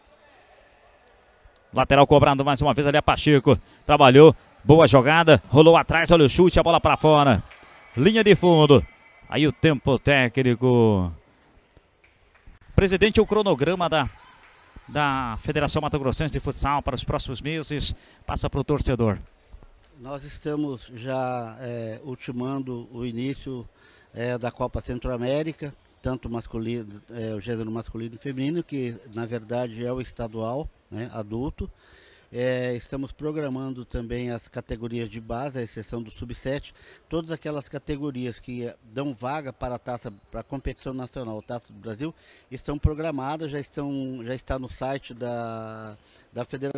Lateral cobrado mais uma vez ali a Pacheco. Trabalhou, boa jogada, rolou atrás, olha o chute, a bola para fora. Linha de fundo. Aí o tempo técnico. Presidente, o cronograma da Federação Mato Grossense de Futsal para os próximos meses passa para o torcedor. Nós estamos já ultimando o início da Copa Centro-América, tanto masculino, o gênero masculino e feminino, que na verdade é o estadual, né, adulto. Estamos programando também as categorias de base, à exceção do Sub-7, todas aquelas categorias que dão vaga para a competição nacional, Taça do Brasil, estão programadas, já está no site da Federação.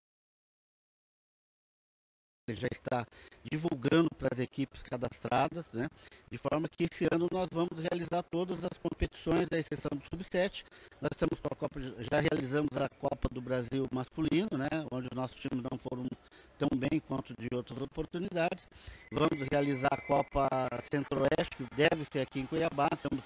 Já está divulgando para as equipes cadastradas, né? De forma que esse ano nós vamos realizar todas as competições, à exceção do Sub-7. Nós estamos com a Copa, já realizamos a Copa do Brasil masculino, né? Onde os nossos times não foram tão bem quanto de outras oportunidades. Vamos realizar a Copa Centro-Oeste, que deve ser aqui em Cuiabá. Estamos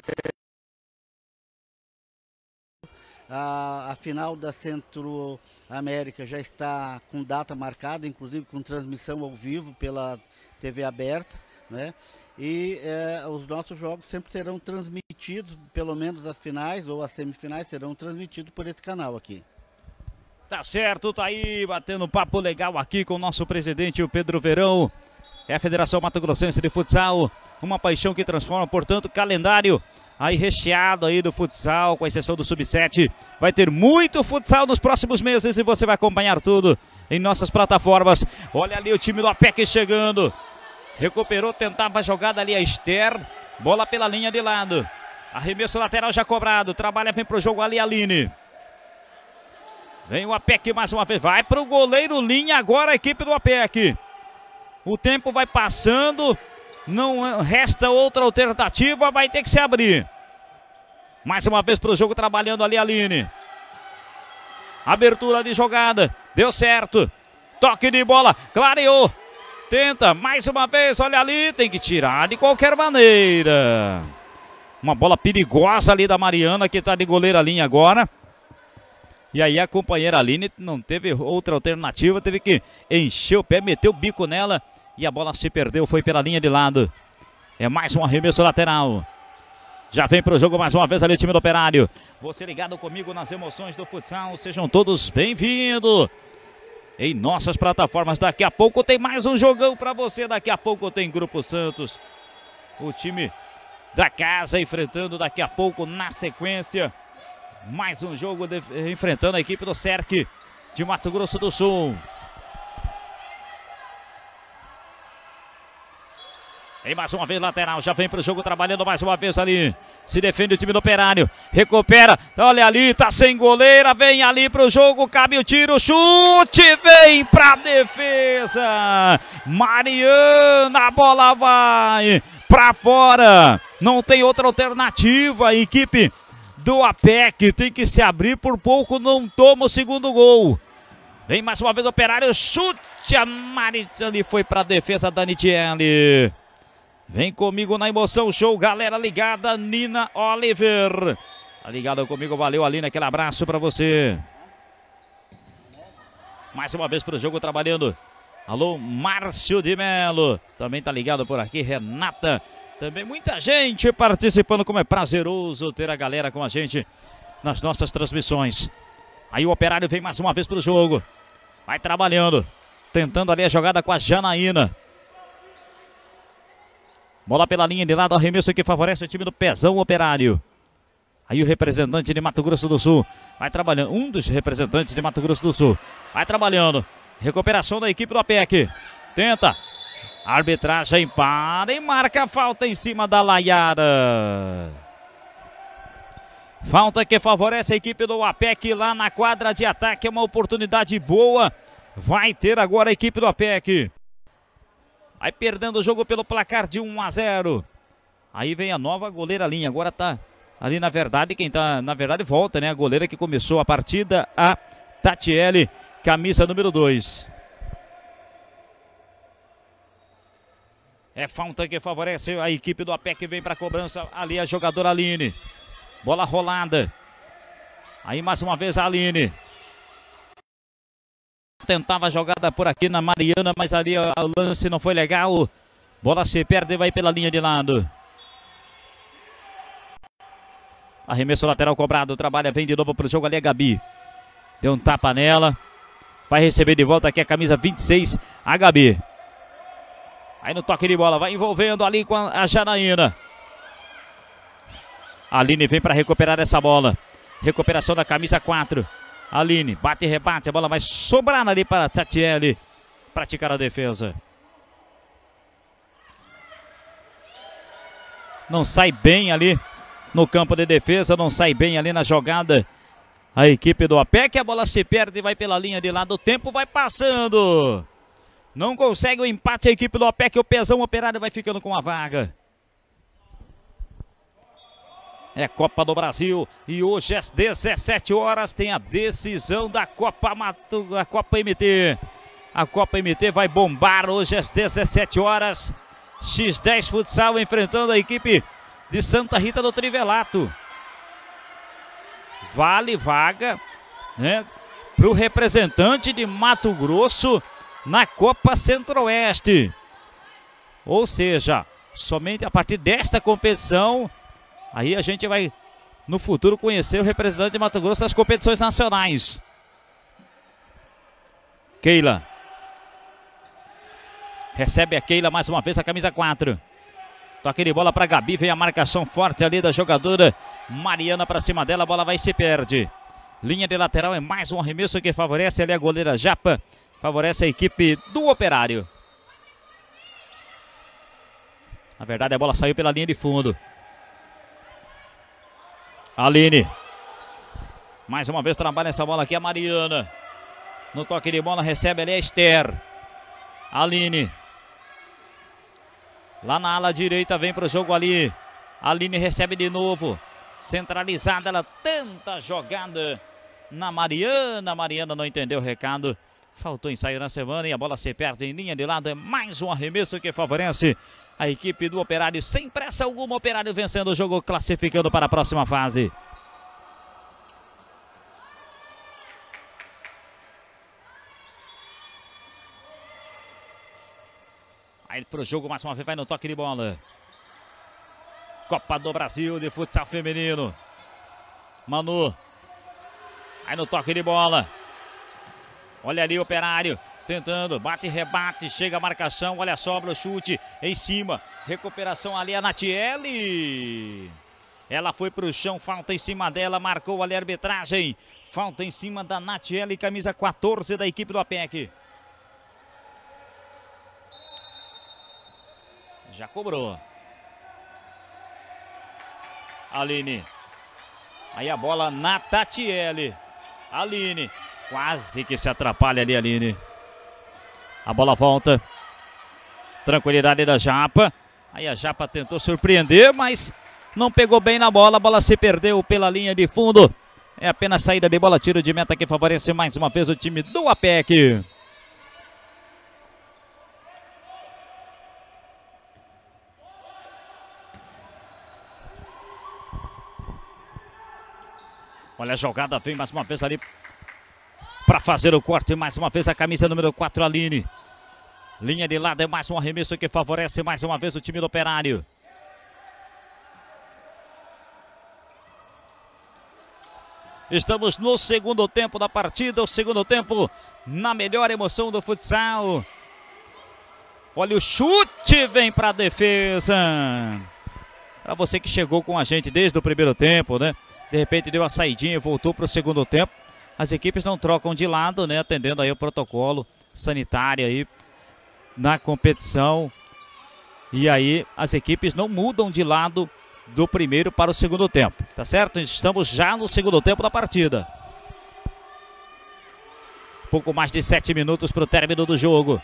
a final da Centro-América já está com data marcada, inclusive com transmissão ao vivo pela TV aberta, né? E os nossos jogos sempre serão transmitidos, pelo menos as finais ou as semifinais serão transmitidos por esse canal aqui. Tá certo, tá aí batendo um papo legal aqui com o nosso presidente, o Pedro Verão. É a Federação Mato Grossense de Futsal, uma paixão que transforma, portanto, calendário aí recheado aí do futsal, com exceção do Sub-7. Vai ter muito futsal nos próximos meses e você vai acompanhar tudo em nossas plataformas. Olha ali o time do APEC chegando. Recuperou, tentava a jogada ali a Esther. Bola pela linha de lado. Arremesso lateral já cobrado. Trabalha, vem pro jogo ali a Aline. Vem o APEC mais uma vez. Vai pro goleiro linha agora a equipe do APEC. O tempo vai passando. Não resta outra alternativa, vai ter que se abrir. Mais uma vez para o jogo, trabalhando ali a Aline. Abertura de jogada, deu certo. Toque de bola, clareou. Tenta, mais uma vez, olha ali, tem que tirar de qualquer maneira. Uma bola perigosa ali da Mariana, que está de goleira linha agora. E aí a companheira Aline não teve outra alternativa, teve que encher o pé, meter o bico nela. E a bola se perdeu, foi pela linha de lado. É mais um arremesso lateral. Já vem para o jogo mais uma vez ali o time do Operário. Você ligado comigo nas emoções do futsal. Sejam todos bem-vindos. Em nossas plataformas. Daqui a pouco tem mais um jogão para você. Daqui a pouco tem Grupo Santos. O time da casa enfrentando daqui a pouco na sequência. Mais um jogo enfrentando a equipe do Cerc de Mato Grosso do Sul. Em mais uma vez lateral, já vem para o jogo trabalhando mais uma vez ali. Se defende o time do Operário, recupera, olha ali, tá sem goleira, vem ali para o jogo, cabe o tiro, chute, vem para a defesa. Mariana, a bola vai para fora, não tem outra alternativa, a equipe do APEC tem que se abrir, por pouco não toma o segundo gol. Vem mais uma vez o Operário, chute, a Mariana ali foi para a defesa da Nitiele. Vem comigo na emoção, show, galera ligada, Nina Oliver. Tá ligado comigo, valeu Aline, aquele abraço pra você. Mais uma vez pro jogo trabalhando. Alô, Márcio de Melo, também tá ligado por aqui, Renata. Também muita gente participando, como é prazeroso ter a galera com a gente nas nossas transmissões. Aí o Operário vem mais uma vez pro jogo. Vai trabalhando, tentando ali a jogada com a Janaína. Bola pela linha de lado, arremesso que favorece o time do Pezão Operário. Aí o representante de Mato Grosso do Sul vai trabalhando, um dos representantes de Mato Grosso do Sul. Vai trabalhando, recuperação da equipe do APEC. Tenta, a arbitragem para e marca a falta em cima da Laiara. Falta que favorece a equipe do APEC lá na quadra de ataque, é uma oportunidade boa. Vai ter agora a equipe do APEC. Aí perdendo o jogo pelo placar de 1-0. Aí vem a nova goleira linha. Agora tá ali, na verdade, quem tá, na verdade, volta, né? A goleira que começou a partida, a Tatiele, camisa número 2. É falta que favorece a equipe do APEC, vem para cobrança ali a jogadora Aline. Bola rolada. Aí mais uma vez a Aline. Tentava a jogada por aqui na Mariana, mas ali o lance não foi legal. Bola se perde e vai pela linha de lado. Arremesso lateral cobrado, trabalha, vem de novo para o jogo ali a Gabi. Deu um tapa nela. Vai receber de volta aqui a camisa 26, a Gabi. Aí no toque de bola, vai envolvendo ali com a Janaína. A Aline vem para recuperar essa bola. Recuperação da camisa 4. Aline, bate e rebate, a bola vai sobrar ali para a Tatiele praticar a defesa. Não sai bem ali no campo de defesa, não sai bem ali na jogada a equipe do APEC. A bola se perde e vai pela linha de lado, o tempo vai passando. Não consegue o empate a equipe do APEC, o Pezão Operário vai ficando com a vaga. É Copa do Brasil e hoje às 17 horas tem a decisão da Copa MT. A Copa MT vai bombar hoje às 17 horas. X10 Futsal enfrentando a equipe de Santa Rita do Trivelato. Vale vaga, né, para o representante de Mato Grosso na Copa Centro-Oeste. Ou seja, somente a partir desta competição, aí a gente vai no futuro conhecer o representante de Mato Grosso das competições nacionais. Keila. Recebe a Keila mais uma vez, a camisa 4. Toque de bola para Gabi, vem a marcação forte ali da jogadora Mariana para cima dela, a bola vai e se perde. Linha de lateral, é mais um arremesso que favorece ali a goleira Japa, favorece a equipe do Operário. Na verdade a bola saiu pela linha de fundo. Aline. Mais uma vez trabalha essa bola aqui a Mariana. No toque de bola recebe ali a Esther. Aline. Lá na ala direita vem para o jogo ali. Aline recebe de novo. Centralizada, ela tenta a jogada na Mariana. Mariana não entendeu o recado. Faltou ensaio na semana e a bola se perde em linha de lado. É mais um arremesso que favorece a equipe do Operário. Sem pressa alguma, Operário vencendo o jogo, classificando para a próxima fase. Aí pro jogo mais uma vez, vai no toque de bola. Copa do Brasil de futsal feminino. Manu. Aí no toque de bola. Olha ali o Operário. Tentando, bate e rebate, chega a marcação, olha a sobra, o chute em cima. Recuperação ali a Natiele. Ela foi pro chão, falta em cima dela, marcou ali a arbitragem. Falta em cima da Natiele, camisa 14 da equipe do APEC. Já cobrou. Aline. Aí a bola na Tatiele. Aline. Quase que se atrapalha ali, Aline. A bola volta. Tranquilidade da Japa. Aí a Japa tentou surpreender, mas não pegou bem na bola. A bola se perdeu pela linha de fundo. É apenas saída de bola, tiro de meta que favorece mais uma vez o time do APEC. Olha a jogada, vem mais uma vez ali para fazer o corte. Mais uma vez a camisa número 4, Aline. Linha de lado, é mais um arremesso que favorece mais uma vez o time do Operário. Estamos no segundo tempo da partida. O segundo tempo na melhor emoção do futsal. Olha o chute, vem para a defesa. Para você que chegou com a gente desde o primeiro tempo, né? De repente deu a saidinha e voltou para o segundo tempo. As equipes não trocam de lado, né? Atendendo aí o protocolo sanitário aí na competição. E aí as equipes não mudam de lado do primeiro para o segundo tempo, tá certo? Estamos já no segundo tempo da partida. Pouco mais de 7 minutos para o término do jogo.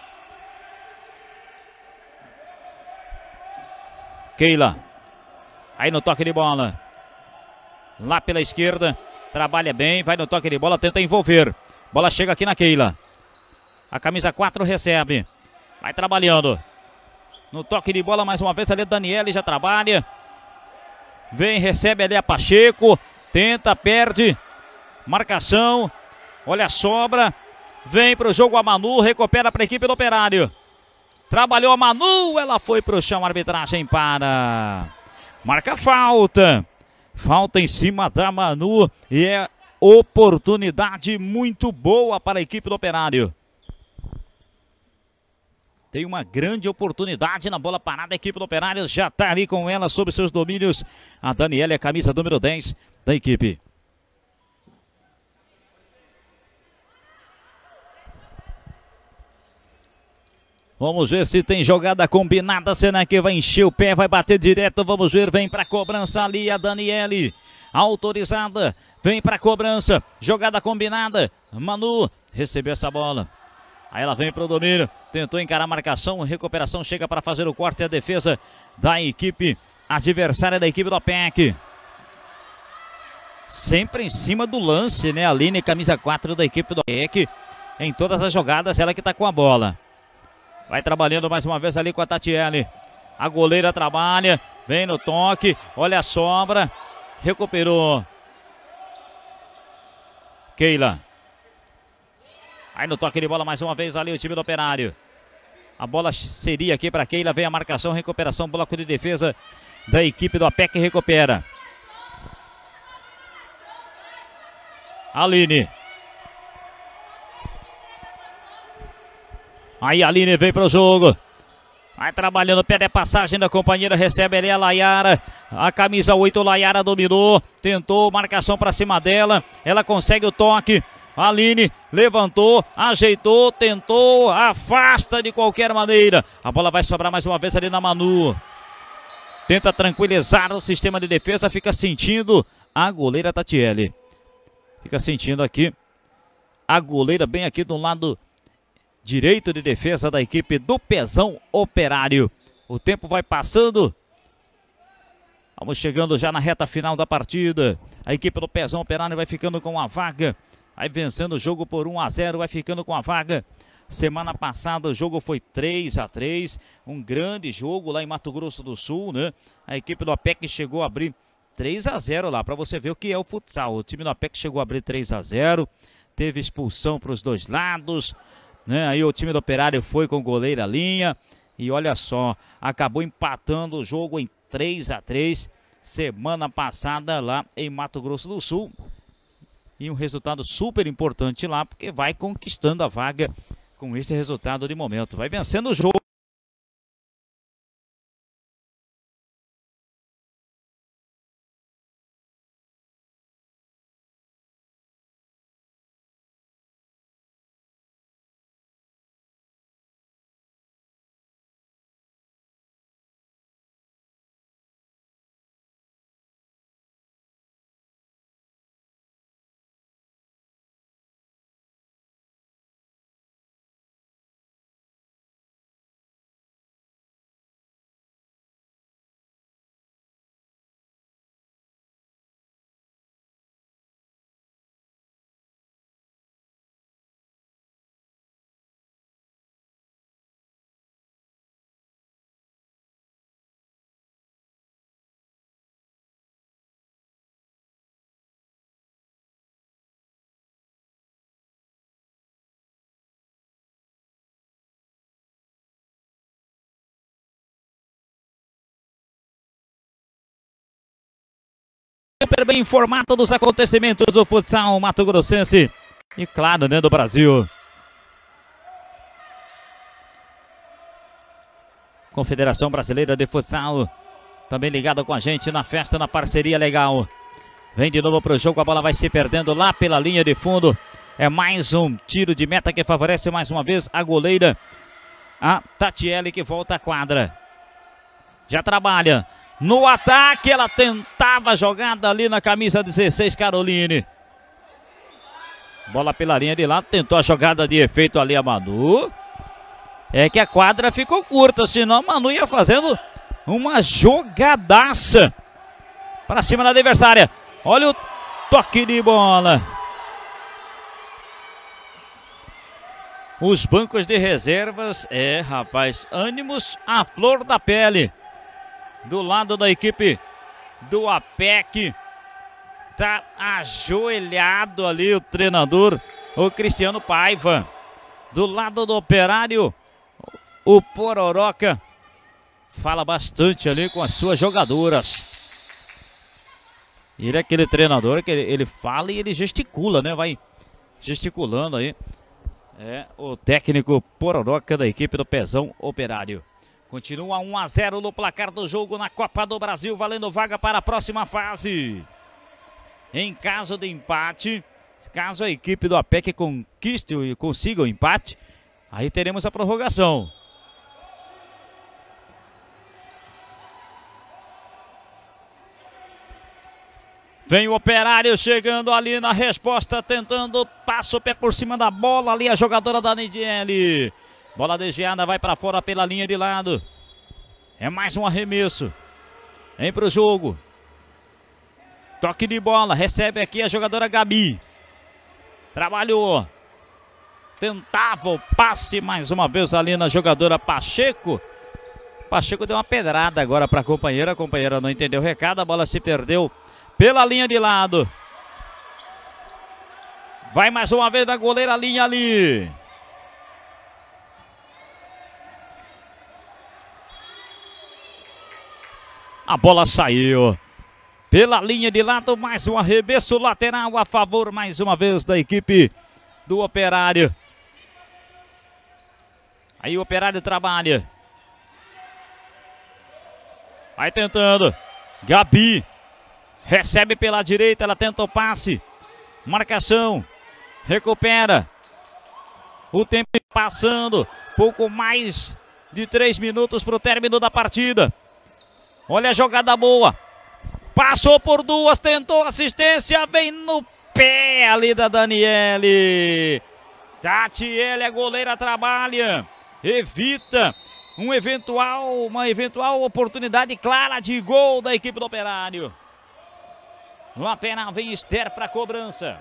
Keila. Aí no toque de bola. Lá pela esquerda, trabalha bem, vai no toque de bola, tenta envolver. Bola chega aqui na Keila. A camisa 4 recebe. Vai trabalhando. No toque de bola, mais uma vez ali, Daniele já trabalha. Vem, recebe ali a Pacheco. Tenta, perde. Marcação. Olha a sobra. Vem para o jogo a Manu, recupera para a equipe do Operário. Trabalhou a Manu, ela foi para o chão, a arbitragem para. Marca falta. Falta em cima da Manu e é oportunidade muito boa para a equipe do Operário. Tem uma grande oportunidade na bola parada. A equipe do Operário já está ali com ela sob seus domínios. A Daniela é a camisa número 10 da equipe. Vamos ver se tem jogada combinada. Será que vai encher o pé? Vai bater direto. Vamos ver. Vem para a cobrança ali a Daniele. Autorizada. Vem para a cobrança. Jogada combinada. Manu recebeu essa bola. Aí ela vem para o domínio, tentou encarar a marcação, recuperação, chega para fazer o corte e a defesa da equipe adversária da equipe do OPEC. Sempre em cima do lance, né? Aline, camisa 4 da equipe do OPEC. Em todas as jogadas, ela que está com a bola. Vai trabalhando mais uma vez ali com a Tatiele. A goleira trabalha, vem no toque, olha a sobra, recuperou. Keila. Aí no toque de bola mais uma vez ali o time do Operário. A bola seria aqui para Keila. Vem a marcação, recuperação, bloco de defesa da equipe do APEC que recupera. Aline. Aí a Aline vem para o jogo. Vai trabalhando, pé de passagem da companheira, recebe ali a Layara. A camisa 8, Layara dominou. Tentou marcação para cima dela. Ela consegue o toque. Aline levantou, ajeitou, tentou, afasta de qualquer maneira. A bola vai sobrar mais uma vez ali na Manu. Tenta tranquilizar o sistema de defesa, fica sentindo a goleira Tatiele. Fica sentindo aqui a goleira bem aqui do lado direito de defesa da equipe do Pezão Operário. O tempo vai passando. Vamos chegando já na reta final da partida. A equipe do Pezão Operário vai ficando com a vaga. Vai vencendo o jogo por 1-0, vai ficando com a vaga. Semana passada o jogo foi 3-3, um grande jogo lá em Mato Grosso do Sul, né? A equipe do APEC chegou a abrir 3-0 lá, para você ver o que é o futsal. O time do APEC chegou a abrir 3-0, teve expulsão para os dois lados, né? Aí o time do Operário foi com goleira linha e olha só, acabou empatando o jogo em 3-3, semana passada lá em Mato Grosso do Sul. E um resultado super importante lá, porque vai conquistando a vaga com esse resultado de momento. Vai vencendo o jogo. Super bem informado dos acontecimentos do futsal Mato Grossense e claro, né, do Brasil. Confederação Brasileira de Futsal também ligada com a gente na festa, na parceria legal. Vem de novo para o jogo, a bola vai se perdendo lá pela linha de fundo. É mais um tiro de meta que favorece mais uma vez a goleira, a Tatiele, que volta à quadra. Já trabalha. No ataque, ela tentava a jogada ali na camisa 16, Caroline. Bola pela linha de lado, tentou a jogada de efeito ali a Manu. É que a quadra ficou curta, senão a Manu ia fazendo uma jogadaça para cima da adversária. Olha o toque de bola. Os bancos de reservas, rapaz, ânimos à flor da pele. Do lado da equipe do APEC, tá ajoelhado ali o treinador, o Cristiano Paiva. Do lado do Operário, o Pororoca fala bastante ali com as suas jogadoras. Ele é aquele treinador que ele fala e ele gesticula, né? Vai gesticulando aí. É o técnico Pororoca da equipe do Pezão Operário. Continua 1-0 no placar do jogo na Copa do Brasil, valendo vaga para a próxima fase. Em caso de empate, caso a equipe do APEC conquiste e consiga o empate, aí teremos a prorrogação. Vem o Operário chegando ali na resposta, tentando, passa o pé por cima da bola ali, a jogadora da Nidiele. Bola desviada, vai para fora pela linha de lado. É mais um arremesso. Vem para o jogo. Toque de bola, recebe aqui a jogadora Gabi. Trabalhou. Tentava o passe mais uma vez ali na jogadora Pacheco. Pacheco deu uma pedrada agora para a companheira não entendeu o recado, a bola se perdeu pela linha de lado. Vai mais uma vez da goleira linha ali. A bola saiu pela linha de lado, mais um arremesso lateral a favor mais uma vez da equipe do Operário. Aí o Operário trabalha. Vai tentando. Gabi. Recebe pela direita, ela tenta o passe. Marcação. Recupera. O tempo passando. Pouco mais de 3 minutos para o término da partida. Olha a jogada boa. Passou por duas, tentou assistência. Vem no pé ali da Daniele. Tatiele, a goleira, trabalha. Evita uma eventual oportunidade clara de gol da equipe do Operário. Lateral, vem Esther para a cobrança.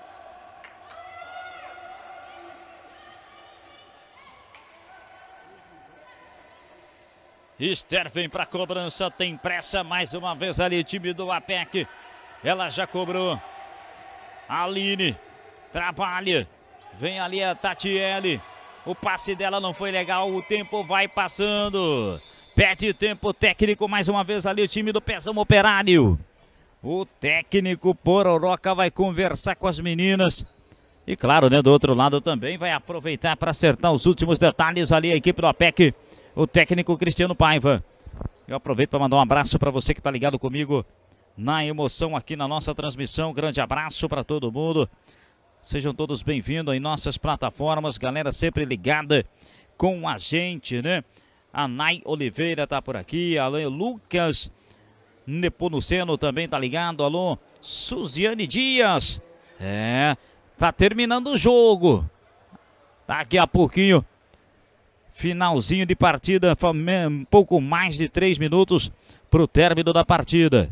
Esther vem para a cobrança, tem pressa mais uma vez ali o time do APEC. Ela já cobrou. Aline trabalha. Vem ali a Tatiele. O passe dela não foi legal, o tempo vai passando. Perde tempo técnico mais uma vez ali o time do Pezão Operário. O técnico Pororoca vai conversar com as meninas. E claro, né, do outro lado também vai aproveitar para acertar os últimos detalhes ali a equipe do APEC. O técnico Cristiano Paiva. Eu aproveito para mandar um abraço para você que está ligado comigo na emoção aqui na nossa transmissão. Grande abraço para todo mundo. Sejam todos bem-vindos em nossas plataformas. Galera sempre ligada com a gente, né? A Nay Oliveira tá por aqui. Alô, Lucas Nepomuceno também tá ligado. Alô, Suziane Dias. Tá terminando o jogo. Daqui a pouquinho, finalzinho de partida. Um pouco mais de 3 minutos pro término da partida.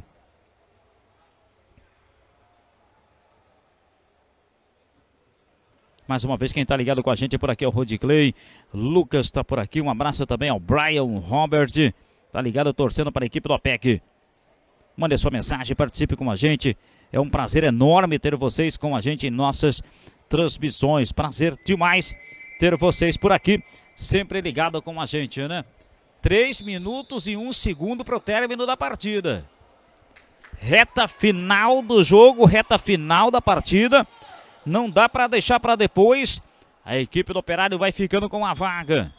Mais uma vez, quem está ligado com a gente por aqui é o Rodi Clay. Lucas está por aqui. Um abraço também ao Brian Robert. Está ligado, torcendo para a equipe do APEC. Mande sua mensagem, participe com a gente. É um prazer enorme ter vocês com a gente em nossas transmissões. Prazer demais ter vocês por aqui, sempre ligado com a gente, né? 3 minutos e 1 segundo para o término da partida. Reta final do jogo, reta final da partida. Não dá para deixar para depois. A equipe do Operário vai ficando com a vaga.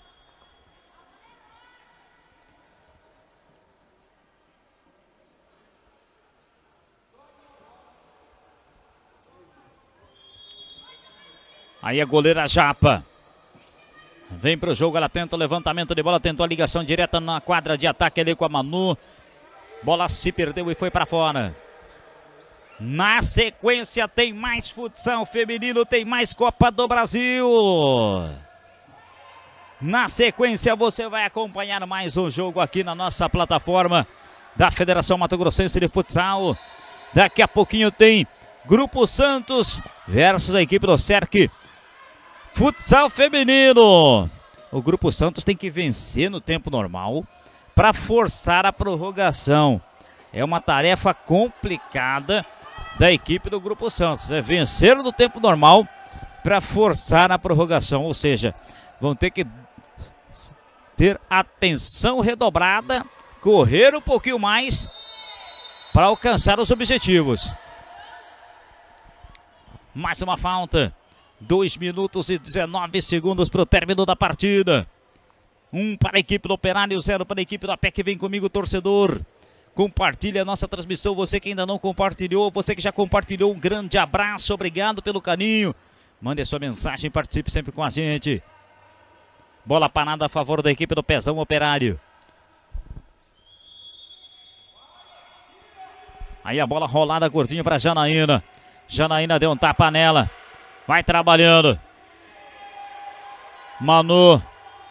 Aí a goleira Japa. Vem para o jogo, ela tenta o levantamento de bola, tentou a ligação direta na quadra de ataque ali com a Manu. Bola se perdeu e foi para fora. Na sequência tem mais futsal feminino, tem mais Copa do Brasil. Na sequência você vai acompanhar mais um jogo aqui na nossa plataforma da Federação Mato Grossense de Futsal. Daqui a pouquinho tem Grupo Santos versus a equipe do Cerc Futsal feminino. O Grupo Santos tem que vencer no tempo normal para forçar a prorrogação. É uma tarefa complicada da equipe do Grupo Santos, é vencer no tempo normal para forçar a prorrogação, ou seja, vão ter que ter atenção redobrada, correr um pouquinho mais para alcançar os objetivos. Mais uma falta. 2 minutos e 19 segundos para o término da partida. 1 para a equipe do Operário, 0 para a equipe do APEC. Vem comigo, torcedor. Compartilhe a nossa transmissão. Você que ainda não compartilhou, você que já compartilhou, um grande abraço. Obrigado pelo carinho. Mande a sua mensagem, participe sempre com a gente. Bola parada a favor da equipe do Pezão Operário. Aí a bola rolada curtinha para Janaína. Janaína deu um tapa nela. Vai trabalhando. Manu.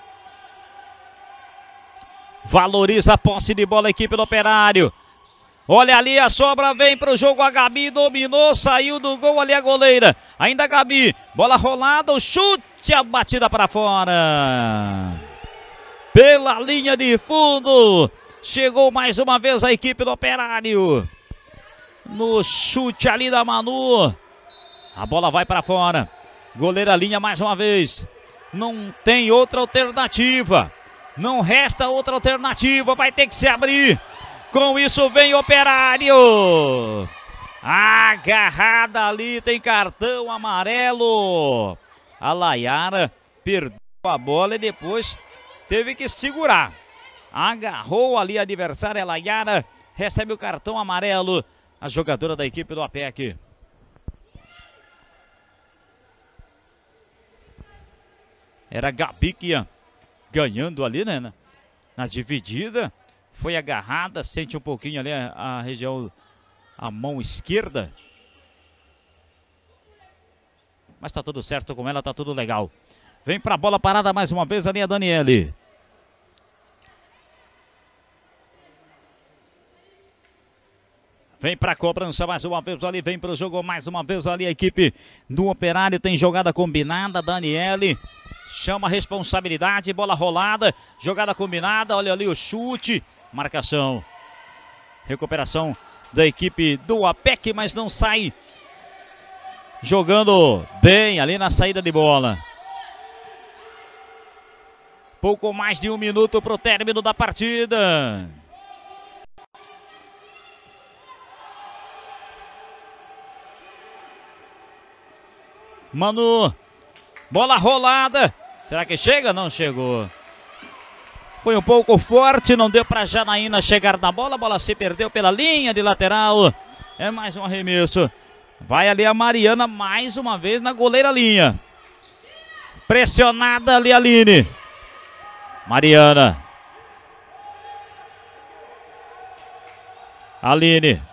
Valoriza a posse de bola a equipe do Operário. Olha ali a sobra, vem para o jogo. A Gabi dominou, saiu do gol ali a goleira. Ainda a Gabi. Bola rolada, o chute, a batida para fora. Pela linha de fundo. Chegou mais uma vez a equipe do Operário. No chute ali da Manu. A bola vai para fora. Goleira linha mais uma vez. Não tem outra alternativa. Não resta outra alternativa. Vai ter que se abrir. Com isso vem Operário. Agarrada ali. Tem cartão amarelo. A Layara perdeu a bola e depois teve que segurar. Agarrou ali a adversária. A Layara recebe o cartão amarelo. A jogadora da equipe do APEC. Era a Gabi que ia ganhando ali, né? Na dividida. Foi agarrada. Sente um pouquinho ali a região, a mão esquerda. Mas tá tudo certo com ela, tá tudo legal. Vem pra bola parada mais uma vez ali a Daniele. Vem para a cobrança mais uma vez ali, vem para o jogo mais uma vez ali. A equipe do Operário tem jogada combinada. Daniele chama a responsabilidade, bola rolada, jogada combinada. Olha ali o chute, marcação. Recuperação da equipe do APEC, mas não sai jogando bem ali na saída de bola. Pouco mais de 1 minuto para o término da partida. Manu, bola rolada, será que chega? Não chegou. Foi um pouco forte, não deu para Janaína chegar na bola, a bola se perdeu pela linha de lateral. É mais um arremesso. Vai ali a Mariana mais uma vez na goleira linha. Pressionada ali a Aline. Mariana. Aline.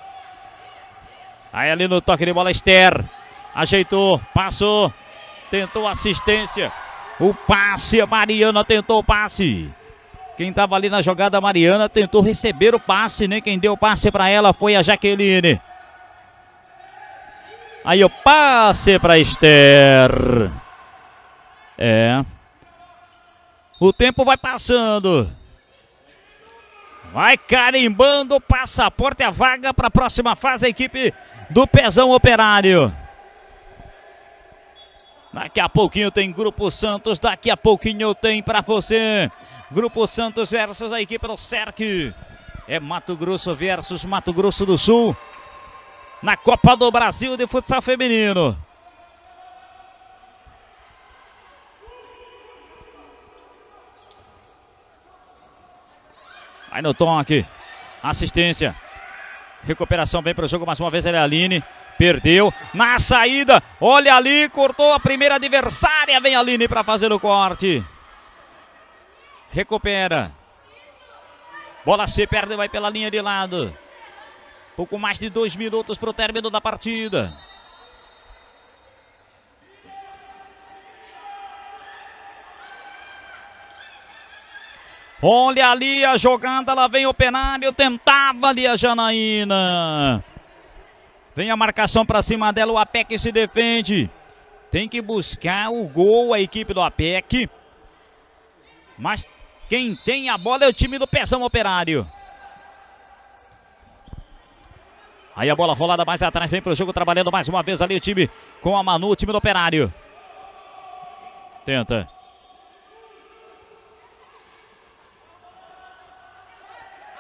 Aí ali no toque de bola Esther. Ajeitou, passou, tentou assistência. O passe, a Mariana tentou o passe. Quem estava ali na jogada, a Mariana, tentou receber o passe, né? Quem deu o passe para ela foi a Jaqueline. Aí o passe para Esther. O tempo vai passando. Vai carimbando o passaporte, a vaga para a próxima fase, a equipe do Pezão Operário. Daqui a pouquinho tem Grupo Santos, daqui a pouquinho tem para você. Grupo Santos versus a equipe do CERC. É Mato Grosso versus Mato Grosso do Sul. Na Copa do Brasil de futsal feminino. Aí no toque. Assistência. Recuperação vem para o jogo mais uma vez. Ela é a Aline. Perdeu na saída, olha ali, cortou a primeira adversária, vem a Aline para fazer o corte. Recupera. Bola se perde, vai pela linha de lado. Pouco mais de 2 minutos para o término da partida. Olha ali a jogada, lá vem o Operário, tentava ali a Janaína. Vem a marcação para cima dela, o APEC se defende. Tem que buscar o gol a equipe do APEC. Mas quem tem a bola é o time do Pezão Operário. Aí a bola rolada mais atrás, vem para o jogo trabalhando mais uma vez ali o time com a Manu, o time do Operário. Tenta.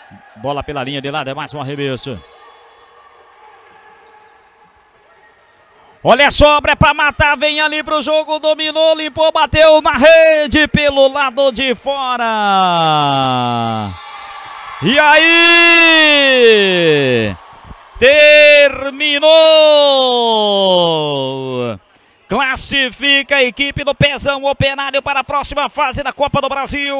Bola pela linha de lado, é mais um arremesso. Olha a sobra, é pra matar, vem ali pro jogo, dominou, limpou, bateu na rede pelo lado de fora. E aí? Terminou! Classifica a equipe do Pezão Operário para a próxima fase da Copa do Brasil.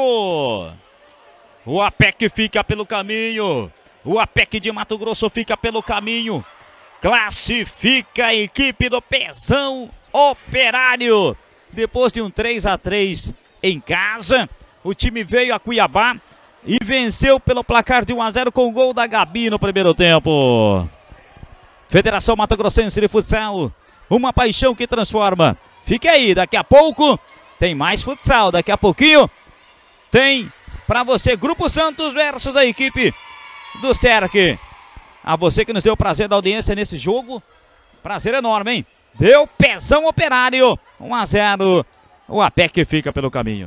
O APEC fica pelo caminho. O APEC de Mato Grosso fica pelo caminho. Classifica a equipe do Pezão Operário. Depois de um 3-3 em casa, o time veio a Cuiabá e venceu pelo placar de 1-0 com o gol da Gabi no primeiro tempo. Federação Mato Grossense de Futsal, uma paixão que transforma. Fique aí, daqui a pouco tem mais futsal. Daqui a pouquinho tem para você Grupo Santos versus a equipe do Cerc. A você que nos deu o prazer da audiência nesse jogo, prazer enorme, hein? Deu Pezão Operário, 1-0, o APEC fica pelo caminho.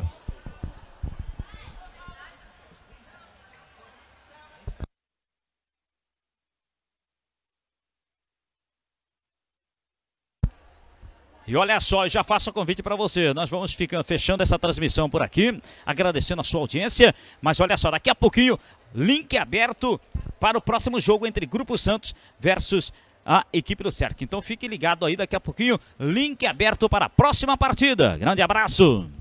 E olha só, eu já faço o convite para você. Nós vamos fechando essa transmissão por aqui, agradecendo a sua audiência. Mas olha só, daqui a pouquinho, link aberto para o próximo jogo entre Grupo Santos versus a equipe do Cerc. Então fique ligado aí, daqui a pouquinho, link aberto para a próxima partida. Grande abraço!